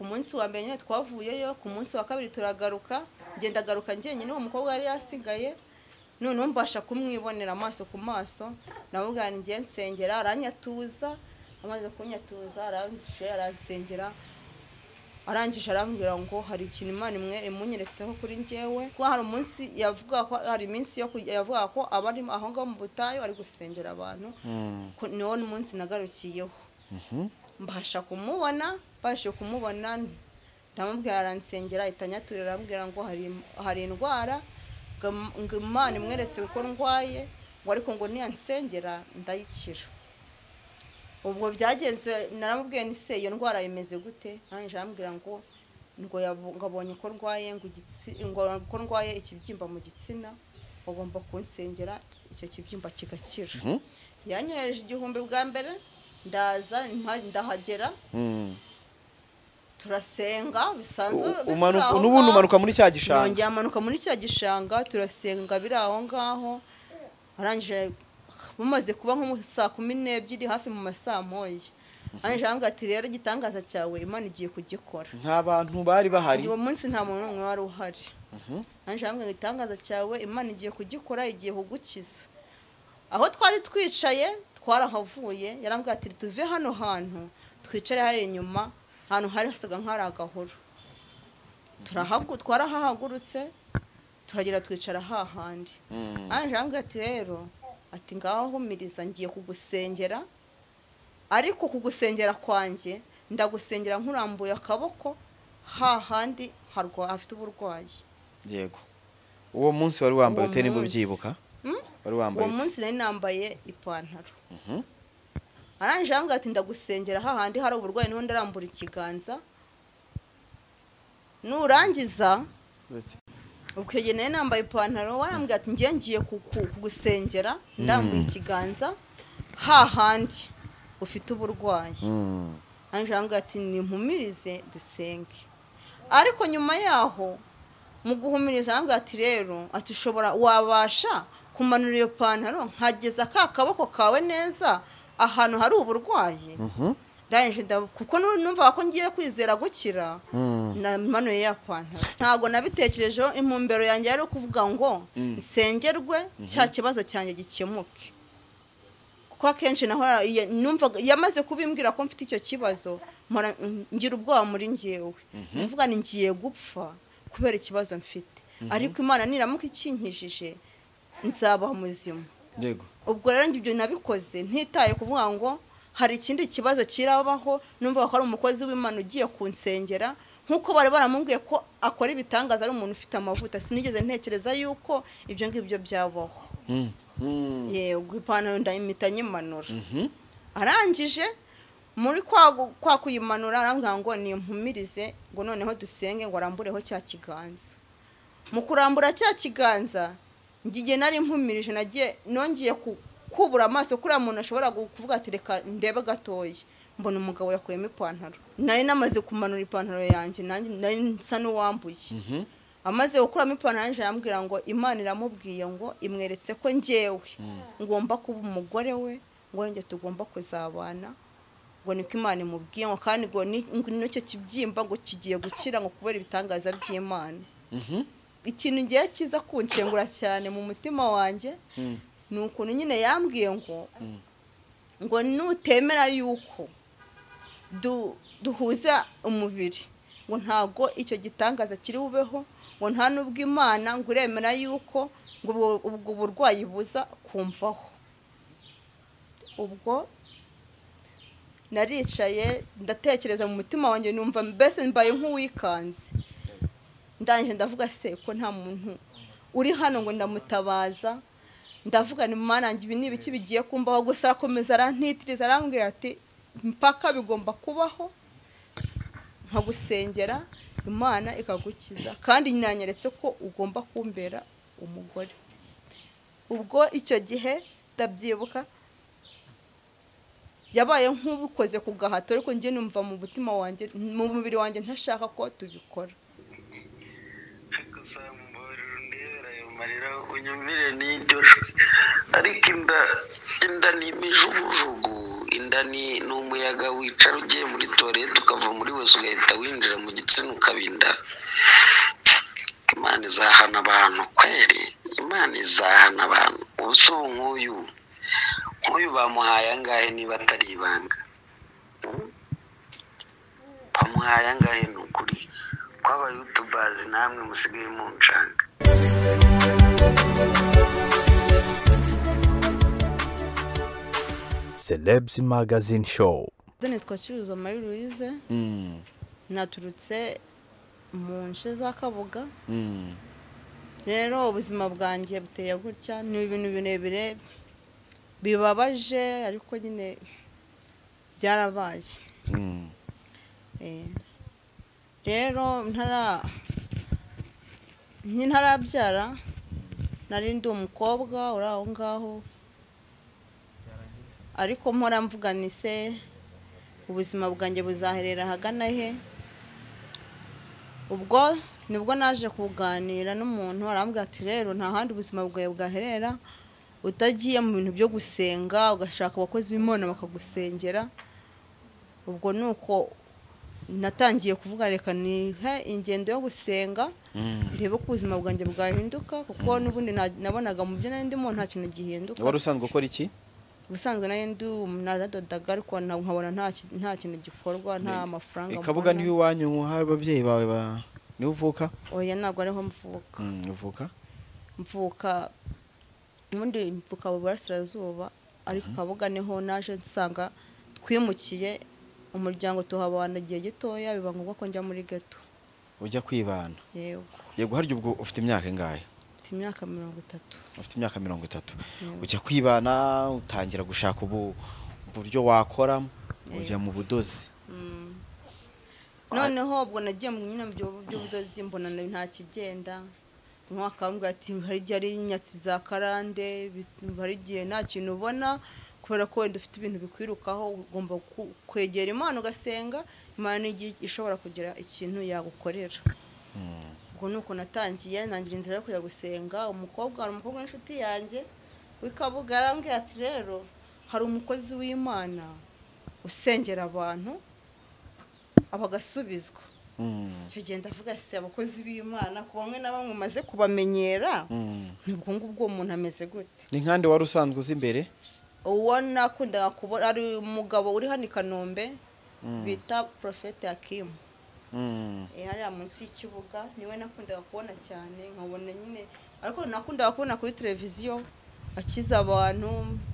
munsi wa mbere nyine twavuyeyo, ku munsi wa kabiri turagaruka, ngenda garuka njyenyine, uwo mukobwa yari yasigaye, none mbasha kumwibonera amaso ku maso, navuga ngiye nsengera, aranyatuza, amaze kunyatuza aransengera, arangije arambwira ngo hari ikintu Imana imwe imunyeretseho kuri njyewe, ko hari umunsi yavuga ko hari iminsi yo yavuga ko abari aho ngaho mu butayu ari gusengera abantu, niwo umunsi nagarukiyeho. Mbasha kumubona, ndamubwira aransengera, itanyaturira arambwira ngo hari indwara ngo Imana imweretse ko ndwaye, ngo ariko ngo niyansengera ndayikira. Ubwo byagenze, naramubwiye ni se iyo ndwara imeze gute, nanjye arambwira ngo ngabonye ko ndwaye ngo ndwaye ikibyimba mu gitsina, bagomba kunsengera icyo kibyimba kigakira. Yanyohereje 1000 bwa mbere, ndaza ndahagera, turasenga bisanzwe, n'ubundi umanuka muri cya gishanga, nongeye amanuka muri cya gishanga, turasenga biri aho ngaho, arangije mumaze kuba nko saa 12 hafi mu masaa moya, arangije arambwira ati rero igitangaza cyawe Imana igiye kugikora. Nta bantu bari bahari uwo munsi, nta muntu n'umwe wari uhari. Arangije arambwira igitangaza cyawe Imana igiye kugikora, igiye kugukiza. Aho twari twicaye twarahavuye, yarambwira ati tuve hano hantu twicare hari inyuma, ahantu hari hasaga nk'ari agahoro. Twarahahagurutse turagera twicara hahandi. Arangije arambwira ati rero ati ngaho humiriza, ngiye kugusengera, ariko kugusengera kwanjye ndagusengera nkurambuye akaboko hahandi afite uburwayi. Yego. Uwo munsi wari wambaye ute nimba ubyibuka? Wari wambaye? Uwo munsi nari nambaye ipantaro. Arangije arambwira ati ndagusengera hahandi hari uburwayi, niho ndarambura ikiganza, nurangiza ukegeye naye nambaye ipantaro, warambwira ati ngiye kugusengera ndambuye ikiganza hahandi ufite uburwayi. Arangije arambwira ati nimpumirize dusenge. Ariko nyuma yaho mu guhumiriza arambwira ati rero ati wabasha kumanura iyo pantaro nkageza ka kaboko kawe neza ahantu hari uburwayi. Kuko numva ko ngiye kwizera gukira, namanuye ya pantaro. Ntago nabitekerejeho, impumbero yanjye yari kuvuga ngo nsengerwe cya kibazo cyanjye gikemuke. Kuko akenshi naho numva yamaze kubimbwira ko mfite icyo kibazo, ngira ubwoba muri njyewe, ndavuga ni ngiye gupfa kubera ikibazo mfite, ariko Imana niramuka ikinkijije nzabaho muzima. Yego. Ubwo rero ibyo nabikoze ntitaye kuvuga ngo hari ikindi kibazo kirabaho, numva ko ari umukozi w'Imana ugiye kunsengera, nkuko bari baramubwiye ko akora ibitangaza ari umuntu ufite amavuta. Sinigeze ntekereza yuko ibyo ngibyo byabaho. Yego, ipantaro ndayimita nyimanura. Arangije muri kwa kuyimanura arambwira ngo nimpumirize, ngo noneho dusenge, ngo arambureho cya kiganza. Mu kurambura cya kiganza ngiye nari mpumirije, nagiye nongeye kubura amaso kuri umuntu ashobora kuvuga ati reka ndebe gatoya, mbona umugabo yakuyemo ipantaro. Nari namaze kumanura ipantaro yanjye, nari nsa n'uwambuye. Amaze gukuramo ipantaro yanjye arambwira ngo Imana iramubwiye ngo imweretse ko njyewe ngomba kuba umugore we, ngo njye tugomba kuzabana, ngo niko Imana imubwiye, ngo kandi ngo n'icyo kibyimba ngo kigiye gukira, ngo kubera ibitangaza by'Imana. Ikintu ngiye kiza kunshengura cyane mu mutima wanjye ni ukuntu nyine yambwiye ngo nutemera yuko duhuza umubiri, ngo ntago icyo gitangaza kiri bubeho, ngo nta nubwo Imana ngo uremera yuko ngo ubwo burwayi buza kumvaho. Ubwo naricaye ndatekereza mu mutima wanjye, numva mbese mbaye nk'uwikanze. Ndangije ndavuga se ko nta muntu uri hano ngo ndamutabaza, ndavuga ni Mana ngibi nibiki bigiye kumbaho. Gusa akomeza arantitiriza arambwira ati mpaka bigomba kubaho, nkagusengera Imana ikagukiza, kandi nyanyeretse ko ugomba kumbera umugore. Ubwo icyo gihe ndabyibuka yabaye nk'ubukoze ku gahato, ariko njye numva mu mutima wanjye, mu mubiri wanjye ntashaka ko tubikora. Unyumvire n'iryo ariko inda ni imijugujugu inda ni umuyaga wicara ugiye muri toilette ukava muri wese ugahita winjira mu gitsina ukabinda. Imana izahana abantu kweri, Imana izahana abantu. Ubuso nk'uyu bamuhaye angahe niba atari ibanga? Bamuhaye angahe ni ukuri kw'aba YouTubers namwe musigaye mu ncanga. Celebs Magazine Show. Nitwa Cyuzuzo Marie Louise. Naturutse mu nshe za Kabuga. Rero ubuzima bwanjye buteye gutya, ni ibintu birebire bibabaje ariko nyine byarabaye. Rero ntarabyara, nari ndi umukobwa uri aho ngaho, ariko mpora mvuga ni se ubuzima bwanjye buzaherera hagana he. Ubwo nibwo naje kuganira n'umuntu arambwira ati rero nta handi ubuzima bwawe bwaherera utagiye mu bintu byo gusenga, ugashaka abakozi b'Imana bakagusengera. Ubwo nuko natangiye kuvuga reka nihe ingendo yo gusenga ndebe ko ubuzima bwanjye bwahinduka, kuko n'ubundi nabonaga mu byo ndimo nta kintu gihinduka. Wari usanzwe ukora iki? Ubusanzwe naradodaga ariko nkabona nta kintu gikorwa, nta mafaranga. Ikabuga niwe iwanyu hari ababyeyi bawe niwe uvuka? Oya ntabwo ariho mvuka. Mvuka ubundi mvuka mu Burasirazuba, ariko Kabuga niho naje nsanga twimukiye umuryango tuhabana igihe gitoya, biba ngombwa ko njya muri ghetto. Ujya kwibana? Yego. Harya ubwo ufite imyaka ingahe? Mfite imyaka 30. Ufite imyaka 30. Ujya kwibana, utangira gushaka uburyo wakora, ujya mu budozi. Noneho ubwo nagiye mu nyine by'ubudozi, mbona nta kigenda. Mwaka mbwa ati hari igihe ari inyatsi za karande, hari igihe nta kintu ubona, kubera ko wenda ufite ibintu bikwirukaho, ugomba kwegera Imana ugasenga, Imana ishobora kugira ikintu yagukorera. Ubwo nuko natangiye nangira inzira yo kujya gusenga. Umukobwa w'inshuti yanjye w'Ikabuga arambwira ati rero hari umukozi w'Imana usengera abantu abagasubizwa. Cyo genda avuga se abakozi b'Imana ku bamwe na bamwe maze kubamenyera, nibwo ngubwo umuntu ameze gute. Ni nkande wari usanzwe uzi imbere? Uwo nakundaga kubona ari umugabo uri hano i Kanombe bita Prophet Hakim. Hariya munsi y'ikibuga niwe nakundaga kubona cyane, nkabona nyine, ariko nakundaga kubona kuri televiziyo akiza abantu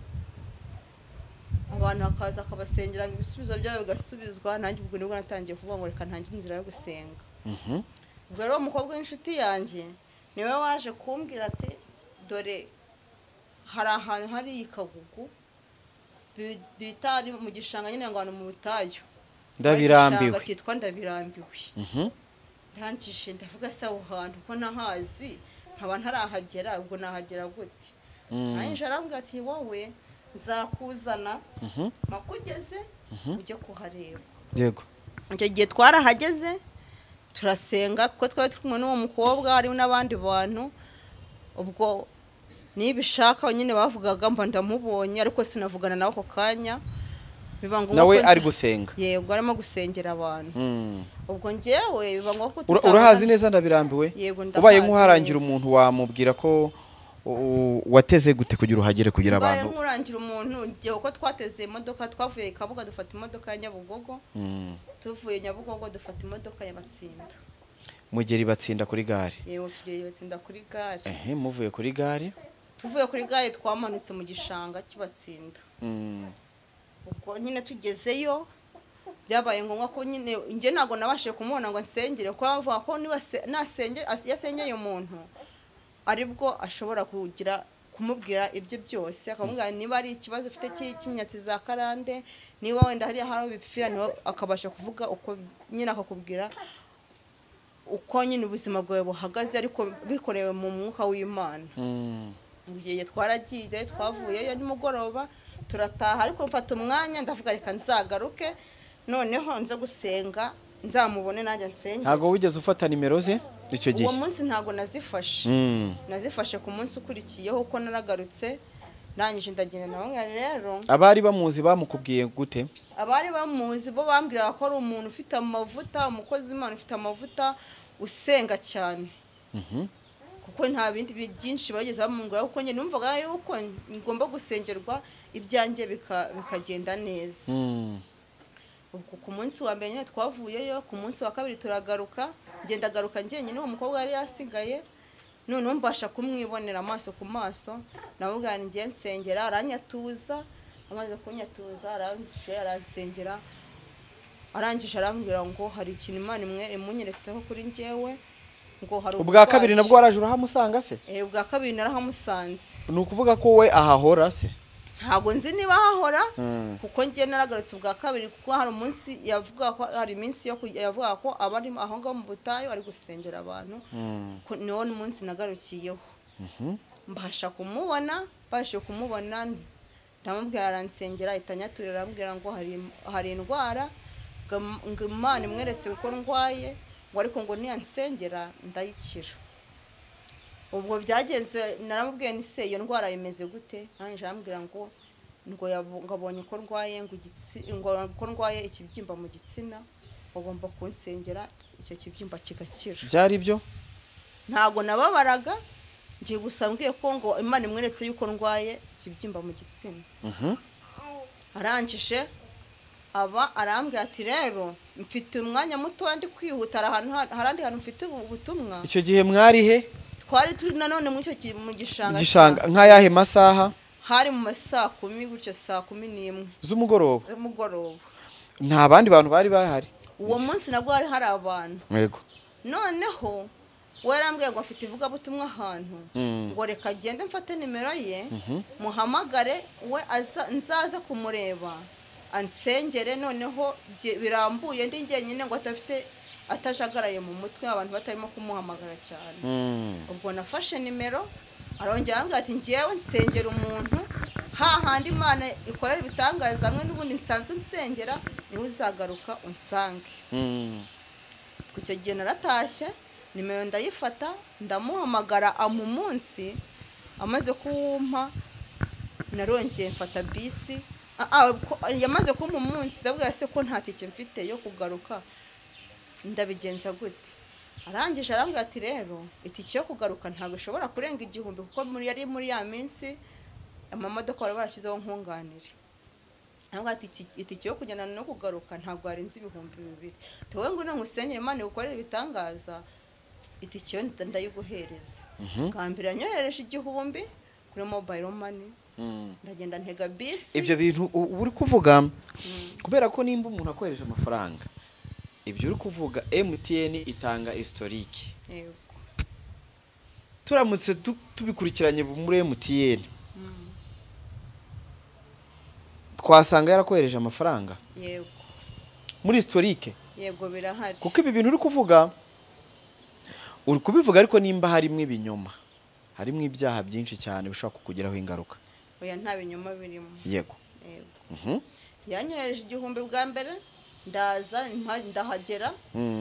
bakaza akabasengera ibisubizo byabo bigasubizwa. Nanjye ubwo nibwo natangiye kuvuga ngo reka ntangire inzira yo gusenga. Ubwo rero umukobwa w'inshuti yanjye niwe waje kumbwira ati dore hari ahantu hari Ikagugu bita mu gishanga nyine ngo mu butayu, ndabirambiwe, cyitwa Ndabirambiwe. Ndangije ndavuga se aho hantu ko nahazi nkaba ntarahagera, ubwo nahagera gute? Nanjye arambwira ati wowe nzakuzana makugeze ujye kuhareba. Yego. Icyo gihe twarahageze turasenga, kuko twari turi kumwe n'uwo mukobwa, hari n'abandi bantu. Ubwo nibishaka nyine bavugaga mba ndamubonye, ariko sinavugana nawe ako kanya. Biba ngombwa nawe ari gusenga? Yego, arimo gusengera abantu. Ubwo njyewe biba ngombwa ko urahazi neza Ndabirambiwe? Yego, ubaye nk'uharangira umuntu wamubwira ko wateze gute kugira uhagere kugira abantu? Ubaye nk'urangira umuntu njye uko twateze imodoka, twavuye Kabuga dufata imodoka ya Nyabugogo, tuvuye Nyabugogo dufata imodoka ya Batsinda. Mugeri Batsinda kuri gare? Yego, tugeri Batsinda kuri gare. Muvuye kuri gare? Tuvuye kuri gare twamanutse mu gishanga cy'Batsinda. Ubwo nyine tugezeyo byabaye ngombwa ko nyine njye ntago nabashije kumubona ngo nsengere, kuko bavuga ko niba yasengeye umuntu aribwo ashobora kugira kumubwira ibyo byose, akamubwira niba ari ikibazo ufite cy'inyatsi za karande, niba wenda hari aho bipfira, niwe akabasha kuvuga uko nyine akakubwira uko nyine ubuzima bwawe buhagaze, ariko bikorewe mu mwuka w'Imana. Ugiye twaragiye, twavuyeyo nimugoroba turataha, ariko mfata umwanya ndavuga reka nzagaruke noneho nze gusenga nzamubone nanjye nsenge. Ntago wigeze ufata nimero ze icyo gihe? Uwo munsi ntago nazifashe. Nazifashe ku munsi ukurikiyeho uko naragarutse nangije ndagenda nawe rero abari bamuzi bamukubwiye gute? abari bamuzi bo bambwira ko ari umuntu ufite amavuta, umukozi w'Imana ufite amavuta, usenga cyane. Kuko nta bindi byinshi bageze bamungura, kuko njye numvaga yuko ngomba gusengerwa ibyanjye bikagenda neza. Ubwo ku munsi wa mbere nyine twavuyeyo, ku munsi wa kabiri turagaruka, ngenda garuka njyenyine, uwo mukobwa yari yasigaye. Noneho mbasha kumwibonera amaso ku maso, namubwira ngiye nsengera, aranyatuza, amaze kunyatuza aransengera, arangije arambwira ngo hari ikintu Imana imwe imunyeretseho kuri njyewe, ngo hari ubwa kabiri nabwo waraje urahamusanga se? Ubwa kabiri narahamusanze. Ni ukuvuga ko we ahahora se? Ntabwo nzi niba ahahora, kuko njye naragarutse ubwa kabiri, kuko hari umunsi yavuga ko hari iminsi yo yavuga ko abari aho ngaho mu butayu ari gusengera abantu, niwo n'umunsi nagarukiyeho. Mbasha kumubona, ndamubwira aransengera, itanyaturira arambwira ngo hari indwara ngo Imana imweretse ko ndwaye, ngo ariko ngo niyansengera ndayikira. Ubwo byagenze naramubwiye ni se iyo ndwara imeze gute? Nanje arambwira ngo ngabonye ko ndwaye ngo ndwaye ikibyimba mu gitsina, ugomba kunsengera icyo kibyimba kigakira. Byari byo? Ntago nababaraga, ngiye gusa mbwiye ko ngo Imana imweretse yuko ndwaye ikibyimba mu gitsina. Arangije arambwira ati rero mfite umwanya muto ndi kwihuta, harandi hantu mfite ubutumwa. Icyo gihe mwari he? Twari turi nanone mu gishanga. Nk'ayahe masaha? Hari mu masaa 10 gutyo, saa 11 z'umugoroba. Nta bandi bantu bari bahari uwo munsi, nabwo hari abantu. Yego. Noneho we arambwiye ngo afite ivugabutumwa ahantu, ngo reka agende mfate nimero ye, muhamagare we nzaza kumureba ansengere, noneho birambuye ndi njyenyine, ngo atajagaraye mu mutwe, abantu batarimo kumuhamagara cyane. Ubwo nafashe nimero, arongera arambwira ati ngiyewe nsengera umuntu hahandi Imana ikorera ibitangaza hamwe n'ubundi nsanzwe nsengera, niwe uzagaruka unsange. Icyo gihe naratashye, nimero ndayifata, ndamuhamagara mu munsi, amaze kuwumpa narongeye mfata bisi. Yamaze kumpa umunsi, ndabwira se ko nta tike mfite yo kugaruka, ndabigenza gute? Arangije arambwira ati rero itike yo kugaruka ntabwo ishobora kurenga 1000, kuko yari muri ya minsi amamodoka bari barashyizeho nkunganire. Arambwira ati itike yo kujyana no kugaruka ntabwo arenze 2000. Tewe ngo nangusengera Imana igukorera ibitangaza, itike yo ndayiguhereza. Kambira yanyohereje 1000 kuri mobile money. Ndagenda ntega bisi. Ibyo bintu uri kuvuga, kubera ko nimba umuntu akoresha amafaranga, ibyo uri kuvuga MTN itanga historique. Yego. Turamutse tubikurikiranye muri MTN, twasanga yarakohereje amafaranga. Yego. Muri historique. Yego birahari. Kuko ibi bintu uri kuvuga, uri kubivuga ariko nimba harimo ibinyoma, harimo ibyaha byinshi cyane bishobora kukugiraho ingaruka. Oya nta binyoma birimo. Yego. Yego. Yanyohereje 1000 bwa mbere, ndaza ndahagera,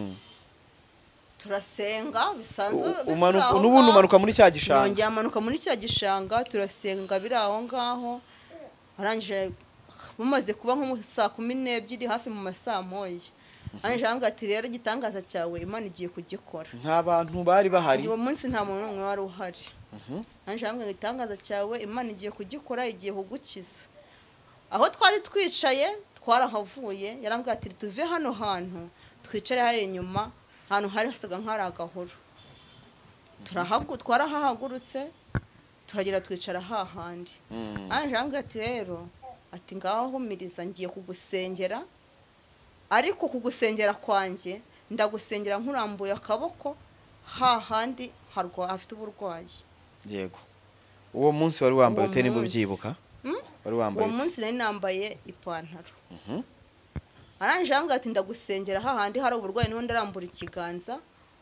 turasenga bisanzwe. N'ubundi umanuka muri cya gishanga. Yongeye amanuka muri cya gishanga, turasenga biri aho ngaho. Arangije bumaze kuba nko mu saa 12 hafi mu masaa 1. Arangije arambwira ati rero igitangaza cyawe Imana igiye kugikora. Nta bantu bari bahari uwo munsi, nta muntu n'umwe wari uhari. Arangije arambwira ngo igitangaza cyawe Imana igiye kugikora, igiye kugukiza. Aho twari twicaye twarahavuye, yarambwira ati tuve hano hantu twicare hari inyuma, ahantu hari hasaga nk'ari agahoro. Twarahahagurutse turagera twicara hahandi. Arangije arambwira ati rero ati ngaho humiriza, ngiye kugusengera, ariko kugusengera kwanjye ndagusengera nkurambuye akaboko hahandi hafite uburwayi. Yego. Uwo munsi wari wambaye ute niba ubyibuka? Wari wambaye uwo munsi nari nambaye ipantaro. Arangije arambwira ati ndagusengera hahandi hari uburwayi, niho ndarambura ikiganza,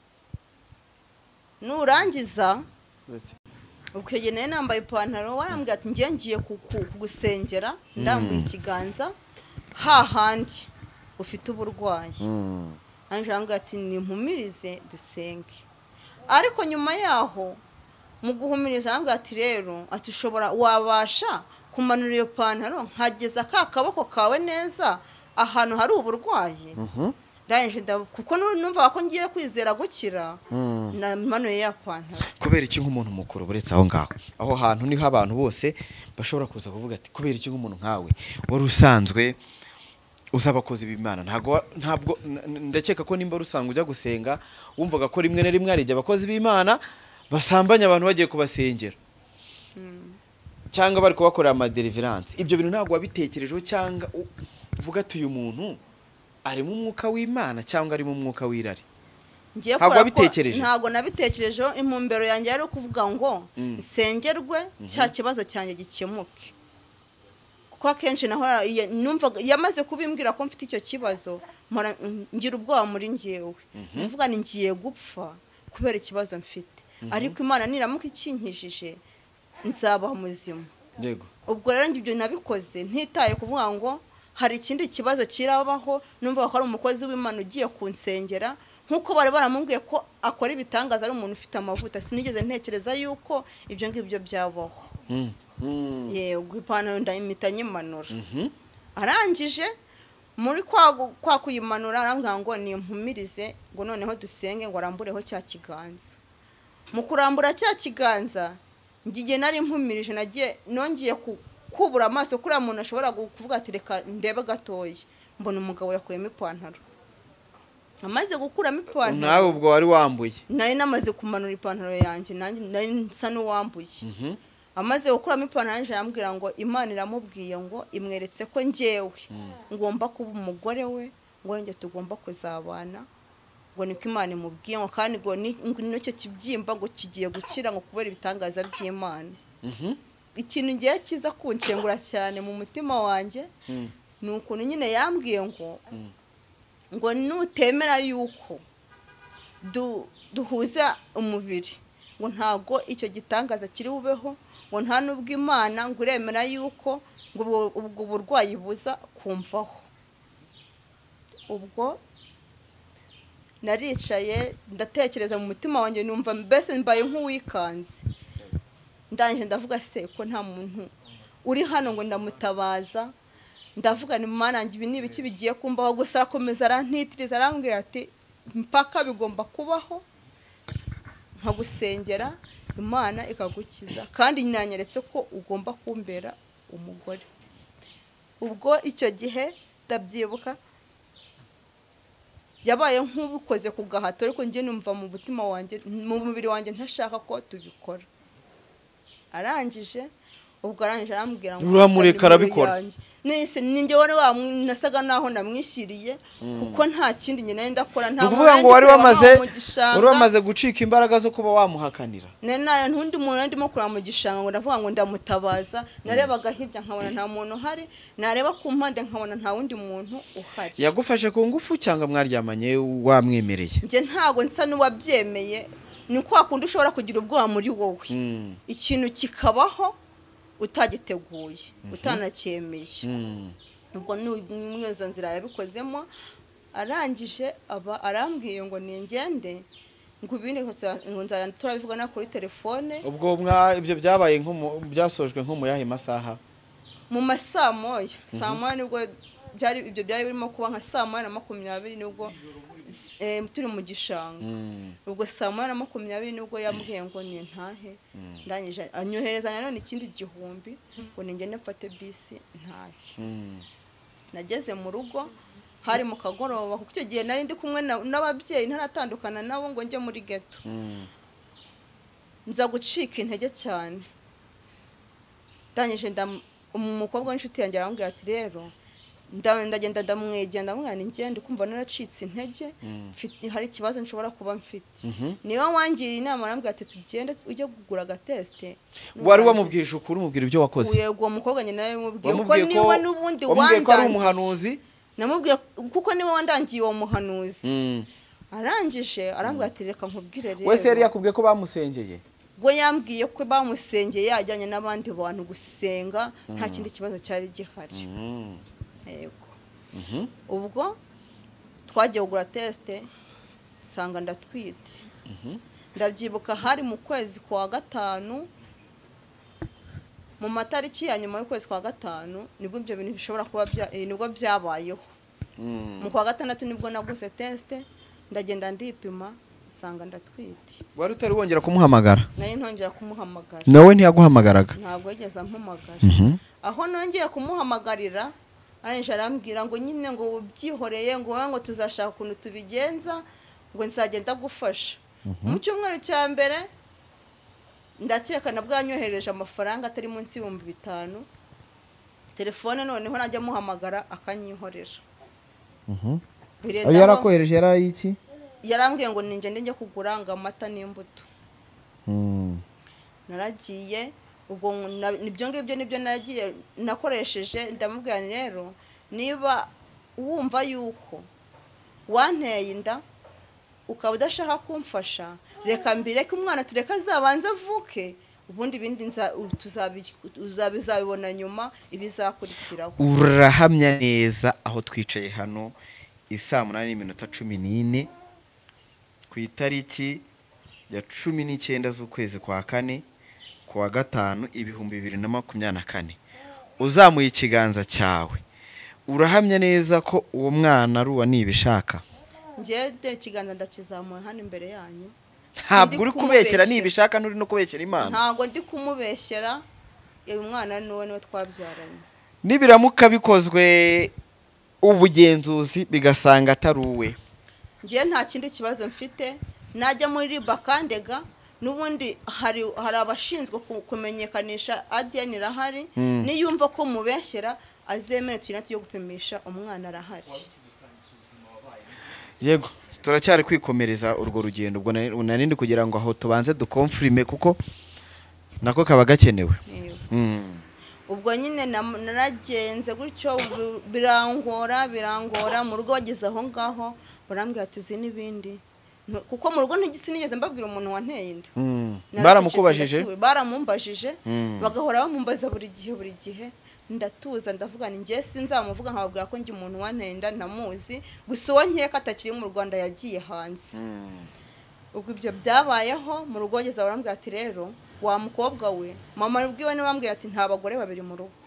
nurangiza ubwo gihe nari nambaye ipantaro, warambwira ati ngiye kugusengera ndambuye ikiganza hahandi ufite uburwayi. Arangije arambwira ati nimpumirize dusenge. Ariko nyuma yaho mu guhumiriza arambwira ati rero ati ushobora wabasha kumanura iyo pantaro nkageza ka kaboko kawe neza ahantu hari uburwayi. kuko numva ko ngiye kwizera gukira namanuye ya pantaro. Kubera iki nk'umuntu mukuru buretse aho ngaho aho hantu niho abantu bose bashobora kuza kuvuga ati kubera iki nk'umuntu nkawe wari usanzwe usaba abakozi b'Imana ntabwo ndakeka ko nimba rusanzwe ujya gusenga wumvaga ko rimwe na rimwe ari abakozi b'Imana basambanya abantu bagiye kubasengera cyangwa bari kubakorera amadeliverance. Ibyo bintu ntabwo wabitekerejeho cyangwa uvuga ati uyu muntu ari mu mwuka w'Imana cyangwa ari mu mwuka w'irari? Ntabwo nabitekerejeho. Impumbero yanjye yari kuvuga ngo nsengerwe cya kibazo cyanjye gikemuke, kuko akenshi naho numvaga yamaze kubimbwira ko mfite icyo kibazo ngira ubwoba muri njyewe, mvuga ni ngiye gupfa kubera ikibazo mfite, ariko Imana niramuka ikinkijije nzaba muzima. Ubwo rero ibyo nabikoze ntitaye kuvuga ngo hari ikindi kibazo kirabaho, numva ko ari umukozi w'Imana ugiye kunsengera nkuko bari baramubwiye ko akora ibitangaza ari umuntu ufite amavuta. Sinigeze ntekereza yuko ibyo ngibyo byabaho. Yego ipantaro ndayimita nyimanura. Arangije muri kwa kuyimanura arambwira ngo nimpumirize ngo noneho dusenge ngo arambureho cya kiganza. Mu kurambura cya kiganza ngiye nari mpumirije nagiye nongeye kubura amaso kuri umuntu ashobora kuvuga ati reka ndebe gatoya, mbona umugabo yakuyemo ipantaro. Amaze gukuramo ipantaro nawe ubwo wari wambuye? Nari namaze kumanura ipantaro yanjye nari nsa n'uwambuye. Amaze gukuramo ipantaro yanjye arambwira ngo Imana iramubwiye ngo imweretse ko njyewe ngomba kuba umugore we, ngo njye tugomba kuzabana, ngo niko Imana imubwiye ngo kandi ngo nicyo kibyimba ngo kigiye gukira ngo kubera ibitangaza by'Imana. Ikintu ngiye kiza kunshengura cyane mu mutima wanjye ni ukuntu nyine yambwiye ngo nutemera yuko duhuza umubiri ngo ntago icyo gitangaza kiri bubeho, ngo nta nubwo Imana ngo uremera yuko ngo ubwo burwayi buza kumvaho. Ubwo naricaye ndatekereza mu mutima wanjye numva mbese mbaye nk'uwikanze. Ndanje ndavuga se ko nta muntu uri hano ngo ndamutabaza, ndavuga ni Mana ngibi nibiki bigiye kumbaho. Gusa akomeza arantitiriza arambwira ati mpaka bigomba kubaho nkagusengera Imana ikagukiza kandi nyanyeretse ko ugomba kumbera umugore. Ubwo icyo gihe ndabyibuka yabaye nk'ubukoze ku gahato, ariko njye numva mu mutima wanjye mu mubiri wanjye ntashaka ko tubikora. Arangije ubwo arangije arambwira ngo uramureka arabikora. Nese ninjye wari nasaga naho namwishyiriye kuko nta kindi nyine ndakora. Nta kuvuga ngo wari wamaze gucika imbaraga zo kuba wamuhakanira. Nena ntundi muntu ndimo kura mu gishanga ngo ndavuga ngo ndamutabaza. Narebaga hirya nkabona nta muntu hari, nareba ku mpande nkabona nta wundi muntu uhari. Yagufashe ku ngufu cyangwa mwaryamanye wamwemereye? Nje ntago nsa n'uwabyemeye, ni kwa kundi ushobora kugira ubwoba muri wowe ikintu kikabaho utagiteguye utanacyemeye. Ubwo n'umwezo nzira yabikozemo. Arangije arambwiye ngo ningende ngo ibindi ngo nzajya turabivugana kuri telefone. Ubwo ibyo byabaye byasojwe nko mu yahe masaha? Mu masaa moya. Saa moya nibwo ibyo byari birimo kuba nka saa moya na 20 nibwo turi mu gishanga. Ubwo saa moya na 20 nibwo yambwiye ngo ni ntahe. Ndangije anyohereza nanone ikindi gihumbi ngo ningende mfate bisi ntahe. Nageze mu rugo hari mu kagoroba kuko icyo gihe nari ndi kumwe n'ababyeyi ntaratandukana nabo ngo njye muri ghetto. Nza gucika intege cyane. Ndangije umukobwa w'inshuti yanjye arambwira ati rero ndagenda ndamwegera ndamwana ingende kumva naracitse intege, hari ikibazo nshobora kuba mfite. Niba wangiye inama arambwira ati tugende ujye kugura agateste. Wari wamubwije ukuri umubwira ibyo wakoze? Yego umukobwa nyine nawe mubwiye ko niwe n'ubundi wandangiye. Namubwiye kuko niwe wandangiye uwo muhanuzi. Arangije arambwira ati reka nkubwire rero. Wese yari yakubwiye ko bamusengeye? Ngo yambwiye ko bamusengeye yajyanye n'abandi bantu gusenga, nta kindi kibazo cyari gihari. Yego. Ubwo twagiye kugura teste sanga ndatwite. ndabyibuka hari mu kwezi kwa gatanu, mu matariki ya nyuma y'ukwezi kwa gatanu nibwo ibyo bintu bishobora kuba nibwo byabayeho. Mu kwa gatandatu nibwo naguze teste, ndagenda ndipima nsanga ndatwite. wari utari wongera kumuhamagara? Nari ntongera kumuhamagara. nawe ntiyaguhamagaraga? Ntabwo yigeze ampamagara. Aho nongeye kumuhamagarira aranje arambwira ngo nyine ngo ubyihoreye, ngo wowe ngo tuzashaka ukuntu tubigenza, ngo nzagenda gufasha. Mu cyumweru cya mbere ndakeka nabwo yanyohereje amafaranga atari munsi y'ibihumbi 5. Telefone noneho najya muhamagara akanyihorera. yarakohereje yarayiki? Yarambwiye ngo ninjye njye kugura ngo amata n'imbuto. Naragiye ubwo nibyo ngibyo nibyo nagiye nakoresheje. Ndamubwira rero niba wumva yuko wanteye inda ukaba udashaka kumfasha, reka mbireke umwana tureka azabanza avuke, ubundi ibindi tuzabibona nyuma ibizakurikiraho. Urahamya neza aho twicaye hano 8:14 ku itariki ya 19 z'ukwezi kwa 4 kuwa gatanu 2024 uzamuye ikiganza cyawe, urahamya neza ko uwo mwana ari uwa nibishaka? Ngiye dore ikiganza ndakizamuye hano imbere yanyu. Ntabwo uri kubeshyera nibishaka, nuri no kubeshyera Imana? Ntabwo ndi kumubeshyera, uyu mwana niwe twabyaranye. Nibiramuka bikozwe ubugenzuzi bigasanga atari uwe, ngiye nta kindi kibazo mfite, najya muri riba kandega n'ubundi hari abashinzwe kumenyekanisha ADN irahari. Niyumva ko mubeshyera azemere tujye gupimisha umwana arahari. Yego, turacyari kwikomereza urwo rugendo, ubwo narindi kugira ngo aho tubanze dukonfirime kuko nako kaba gakenewe. Ubwo nyine naragenze gutyo birangora mu rugo. Bageze aho ngaho barambwira tuzi n'ibindi, kuko mu rugo sinigeze mbabwira umuntu wanteye inda. Baramukubajije? Baramumbajije, bagahora bamumbaza buri gihe. Ndatuza ndavuga ni ngiye sinzamuvuga nkababwira ko ngi umuntu wanteye inda ntamuzi, gusa uwo nkeka atakiri mu Rwanda yagiye hanze. Ubwo ibyo byabayeho mu rugo. Bageze barambwira ati rero wa mukobwa we, mama ubwiwe ni wambwiye ati nta bagore babiri mu rugo.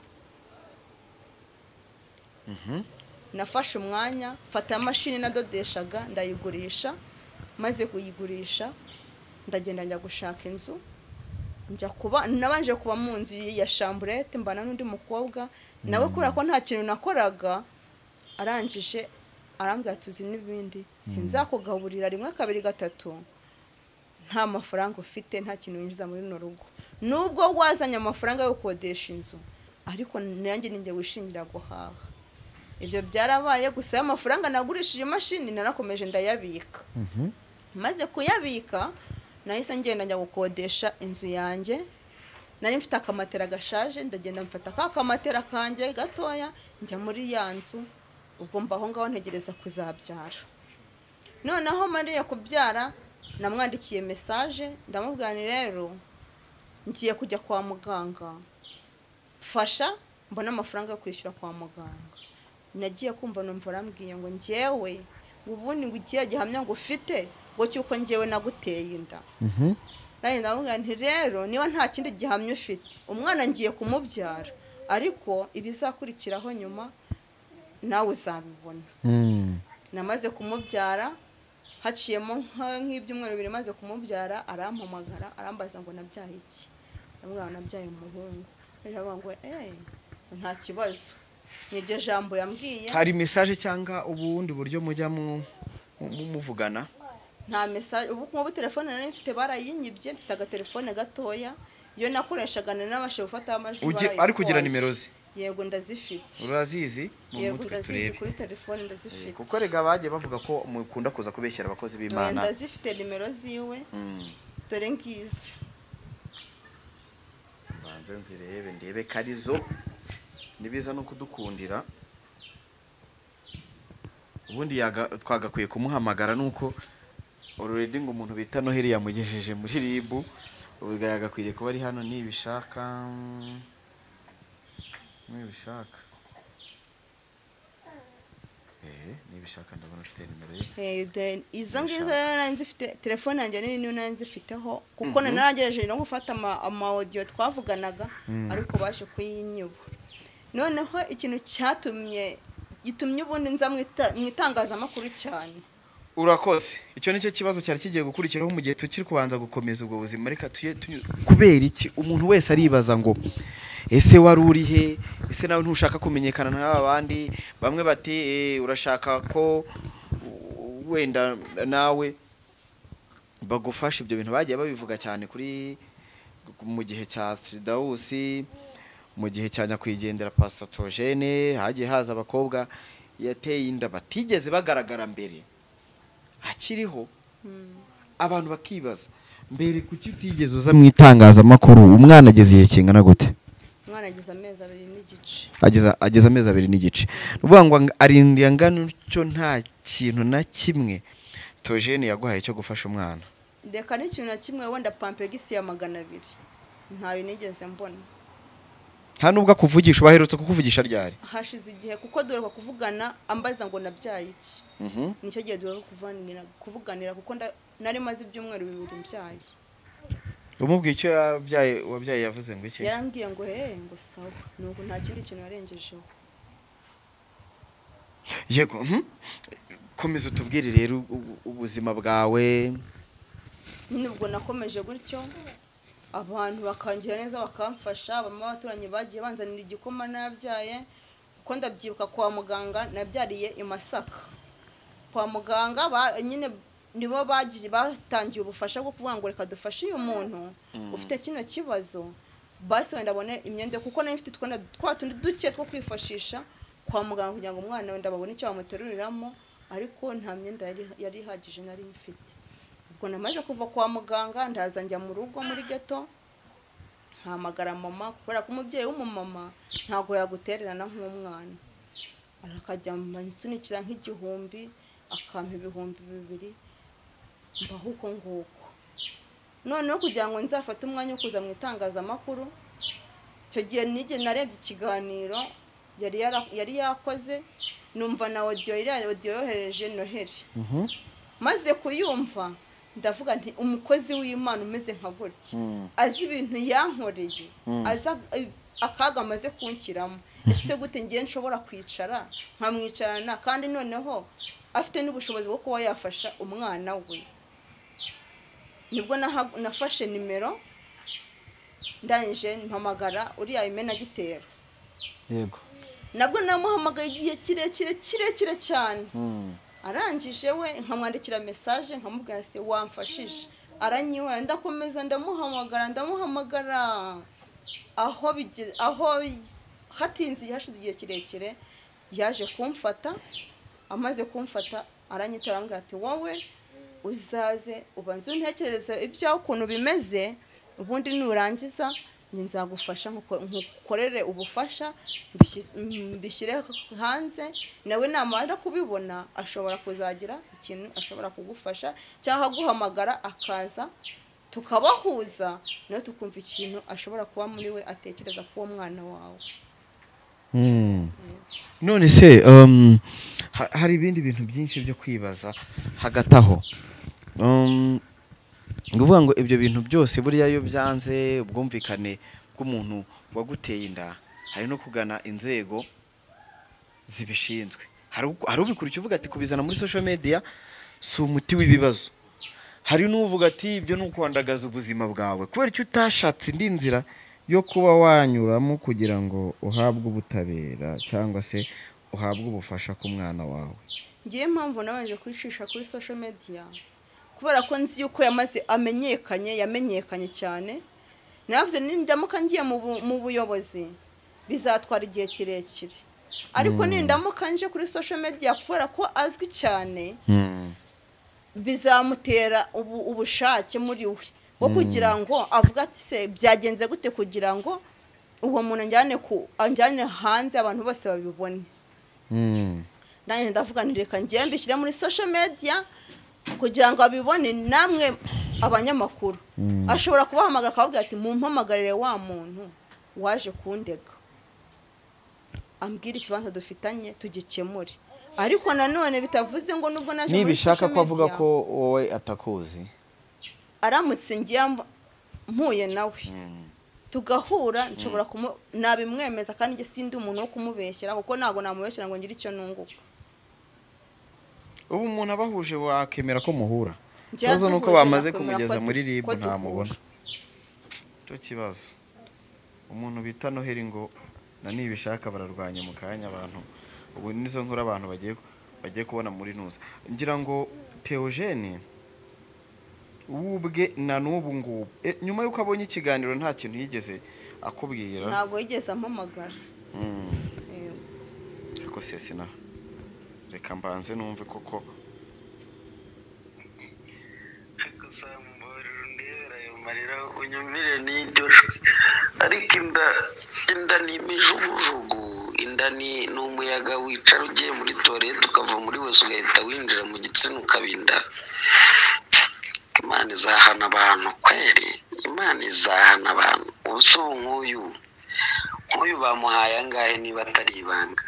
Nafashe umwanya mfata mashini nadodeshaga ndayigurisha, maze kuyigurisha ndagenda njya gushaka inzu, nabanje kuba mu nzu ya chambrette mbana n'undi mukobwa nawe kubera ko nta kintu nakoraga. Arangije arambwira tuzi n'ibindi, sinzakugaburira 1 2 3 nta mafaranga ufite, nta kintu winjiza muri no rugo, nubwo wazanye amafaranga yo gukodesha inzu, ariko nanjye ninjye wishingira guhaha. Ibyo byarabaye, gusa amafaranga nagurishije imashini narakomeje ndayabika. Maze kuyabika nahise ngenda njya gukodesha inzu yanjye. Nari mfite akamatera gashaje, ndagenda mfata akamatera kanjye gatoya njya muri ya nzu. Ubwo mbaho ngaho ntegereza kuzabyara. Noneho mariye kubyara namwandikiye message ndamubwira rero ngiye kujya kwa muganga, fasha mbona amafaranga yo kwishyura kwa muganga. Nagiye kumva numva arambwiye ngo ngewe ubundi ngo ikiye gihamya ngo ufite ngo cyuko ngewe naguteye inda. Naye ndamubwira nti rero niba nta kindi gihamya ufite, umwana ngiye kumubyara, ariko ibizakurikiraho nyuma nawe uzabibona. Namaze kumubyara, haciyemo nk'ibyumweru 2 maze kumubyara, arampamagara arambaza ngo nabyaye iki. Ndamubwira nabyaye umuhungu. Aravuga ngo nta kibazo. Niryo jambo yambwiye. Hari message cyangwa ubundi buryo mujya muvugana? Nta message. Ubu telefone nari mfite barayinyibye, mfite agatelefone gatoya, iyo nakoreshaga n'abashe gufata amajwi barayi. Ari kugira nimero ze? Yego ndazifite. Urazizi? Yego ndazizi kuri telefone ndazifite. Kuko rega bagiye bavuga ko mukunda kuza kubeshyira abakozi b'Imana. Ndazifite nimero ziwe. Dore ngizi. Banze nzirebe ndebe karizo nibiza no kudukundira. Ubundi twagakwiye kumuhamagara nuko already ngo umuntu bita Noheli yamugejeje muri ribu, ubwo yagakwiriye kuba ari hano nibishaka. nibishaka ndabona ufite nimero ye izo ngizo nari nzifite telefone yanjye niyo nari nzifiteho kuko naragejeje no gufata ama audio twavuganaga ariko bashe kuyinyiba noneho ikintu gitumye ubundi nza mu itangazamakuru cyane. Urakoze icyo nicyo kibazo cyari kigiye gukurikiraho mu gihe tukiri kubanza gukomeza ubwo buzima reka kubera iki umuntu wese aribaza ngo ese wari uri he ese nawe ntushaka kumenyekana n'abandi bamwe bati urashaka ko wenda nawe bagufasha ibyo bintu bagiye babivuga cyane kuri mu gihe cya Fridausi mu gihe cya nyakwigendera Pasatogene hagiye haza abakobwa yateye inda batigeze bagaragara mbere hakiriho abantu bakibaza mbere kuki utigeze uza mu itangazamakuru umwana ageze igihe kingana gute? Umwana ageze amezi 2 n'igice. Ageze amezi 2 n'igice. Nuvuga ngo arindi yangana cyo nta kintu na kimwe Togene yaguhaye cyo gufasha umwana. Ndeka n'ikintu na kimwe wenda pampegisi ya 200 ntayo nigeze mbona. Nubwo kuvugisha baherutse kukuvugisha ryari? Hashize igihe kuko dore kuvugana ambaza ngo nabyaye iki. Nicyo gihe dore kuvuganira kuko nari maze ibyumweru 2 mbyaye. Umubwiye icyo wabyaye yavuze ngo iki? Yarambwiye ngo ngo sawa nuko nta kindi kintu yarengejeho. Yego komeza utubwire rero ubuzima bwawe. Nyine ubwo nakomeje gutyo abantu bakangira neza bakamfasha abaturanyi bagiye banzanira igikoma nabyaye kuko ndabyibuka kwa muganga nabyariye i Masaka. Kwa muganga nyine nibo bagiye batangiye ubufasha bwo kuvuga ngo reka dufashe uyu muntu ufite kino kibazo basi wenda abone imyenda kuko nayo mfite twatundi duke two kwifashisha kwa muganga kugira ngo umwana wenda babone icyo bamuteruriramo ariko nta myenda yari ihagije nari mfite. Ubwo namaze kuva kwa muganga ndaza njya mu rugo muri geto ntamagara mama kubera ko umubyeyi w'umumama ntago yagutererana nk'umwana arakajya manitunikira nk'igihumbi akampa 2,000 mbaho uko nguko. Noneho kugira ngo nzafate umwanya wo kuza mu itangazamakuru cyo gihe nige narebye ikiganiro yari yakoze numva na audio yohereje Noheli maze kuyumva ndavuga nti umukozi w'Imana umeze nka gutya azi ibintu yankoreye aza akaga amaze kunkiramo ese gute ngiye nshobora kwicara nkamwicarana kandi noneho afite n'ubushobozi bwo kuba yafasha umwana we. Nibwo nafashe nimero ndangije mpamagara uriya Imena Gitero. Yego nabwo namuhamagaye igihe kirekire cyane arangije we nkamwandikira message nkamubwira se wamfashije aranyiwe ndakomeza ndamuhamagara aho hatinze hashize igihe kirekire yaje kumfata amaze kumfata aranyitara ngo ati wowe uzaze ubanze untekerereze ibyo ukuntu bimeze ubundi nurangiza nzagufasha nkukorere ubufasha mbishyire hanze nawe namara kubibona ashobora kuzagira ikintu ashobora kugufasha cyangwa guhamagara akaza tukabahuza nawe tukumva ikintu ashobora kuba muri we atekereza ku mwana wawe. None se hari ibindi bintu byinshi byo kwibaza hagati aho nguvuga ngo ibyo bintu byose buriya yo byanze ubwumvikane bw'umuntu waguteye inda hari no kugana inzego zibishinzwe. Hari ubikurikiye uvuga ati kubizana muri social media si umuti w'ibibazo. Hari n'uvuga ati ibyo ni ukwandagaza ubuzima bwawe kubera icyo utashatse indi nzira yo kuba wanyuramo kugira ngo uhabwe ubutabera cyangwa se uhabwe ubufasha ku mwana wawe. Ngiye mpamvu nabanje kwicisha kuri social media kubera ko nzi yuko yamenyekanye cyane. Navuze nindamuka ngiye mu buyobozi bizatwara igihe kirekire ariko nindamuka nje kuri social media kubera ko azwi cyane bizamutera ubushake muri we wo kugira ngo avuga ati se byagenze gute kugira ngo uwo muntu anjyane hanze abantu bose babibone. Ndanye ndavuga nireka ngiye mbishyira muri social media kugira ngo abibone namwe abanyamakuru. Ashobora kubahamagara akavuga ati mumpamagarire wa muntu waje kundega ambwira ikibazo dufitanye tugikemure ariko nanone bitavuze ngo nubwo naje niba ishaka ko avuga ko wowe atakuzi aramutse ngiye mpuye nawe tugahura nshobora nabimwemeza kandi nge sindi umuntu wo kumubeshyera kuko ntago namubeshyera ngo ngire icyo nunguka. ubu umuntu abahuje wakemera ko muhura ikibazo nuko bamaze kumugeza muri RIB ntamubona cyo kibazo. Umuntu bita Noheli ngo na nibishaka bararwanya mu kanya abantu ubu nizo nkora abantu bagiye kubona muri nuza ngira ngo Theogene ubwe na n'ubu ngubu nyuma yuko abonye ikiganiro nta kintu yigeze akubwira. Ntabwo yigeze ampamagara. Ariko sesina reka mbanze numve koko marira unyumvire n'iryo ariko inda ni imijugujugu, inda ni umuyaga wicara ugiye muri toilette ukava muri wese ugahita winjira mu gitsina ukabinda. Imana izahana abantu kweri, Imana izahana abantu. Ubuso nk'uyu bamuhaye angahe niba atari ibanga?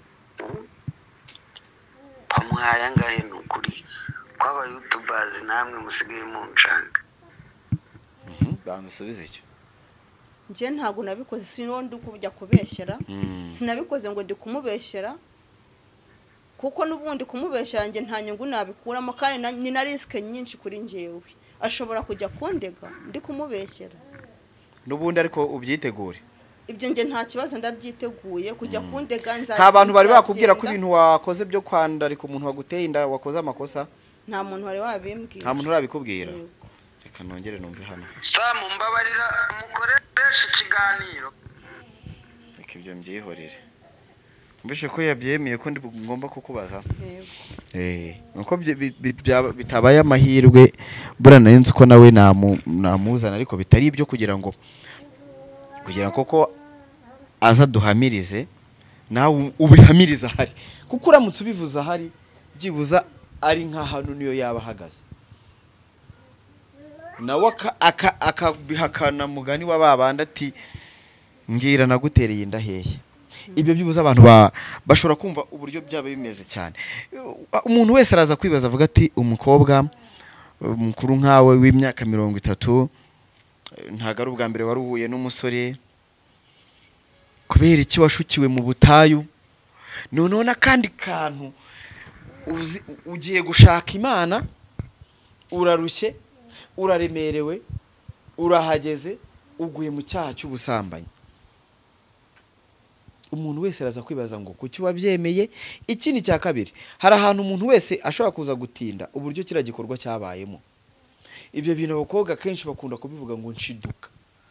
Bamuhaye angahe ni ukuri kw'aba YouTubers namwe musigaye mu ncanga. Bansubize icyo. Nje ntago nabikoze sinondi kujya kubeshyera. Sinabikoze ngo ndi kumubeshyera. Kuko nubundi kumubeshyera nje nta nyungu nabikuramo kandi ni na risk nyinshi kuri njewe. Ashobora kujya kundega ndi kumubeshyera. Nubundi ariko ubyitegure. Ibyo nje nta kibazo ndabyiteguye kujya kundega nza. Nta bantu bari bakubwira ko ibintu wakoze byo kwanda ariko umuntu waguteye inda wakoze amakosa? Nta muntu wari wabimbwira. Nta muntu urabikubwira. Reka nongere numve hano. Sam mbabarira mukoresha ikiganiro. Reka ibyo mbyihorere. Mbishe ko yabyemeye ko ndi ngomba kukubaza. Nuko bitabaye amahirwe burana nzi ko nawe namuzana ariko bitari ibyo kugira koko aza duhamirize nawe ubihamiriza hari kuko uramutse ubivuza hari byibuza ari nka hano niyo yaba ahagaze nawe akabihakana mugani w'ababanda ati mbwira nagutereye inda hehe. Ibyo byibuza abantu bashobora kumva uburyo byaba bimeze cyane. Umuntu wese araza kwibaza avuga ati umukobwa mukuru nkawe w'imyaka 30 ntago ari ubwa mbere waruhuye n'umusore kubera iki washukiwe mu butayu none nakandi kantu ugiye gushaka Imana urarushye uraremerewe urahageze uguye mu cyaha cy'ubusambanyi. Umuntu wese araza kwibaza ngo kuki wabyemeye. Ikindi cya kabiri hari ahantu umuntu wese ashobora kuza gutinda uburyo kira gikorwa cyabayemo. Ibyo bintu abakobwa kenshi bakunda kubivuga ngo nshiduka.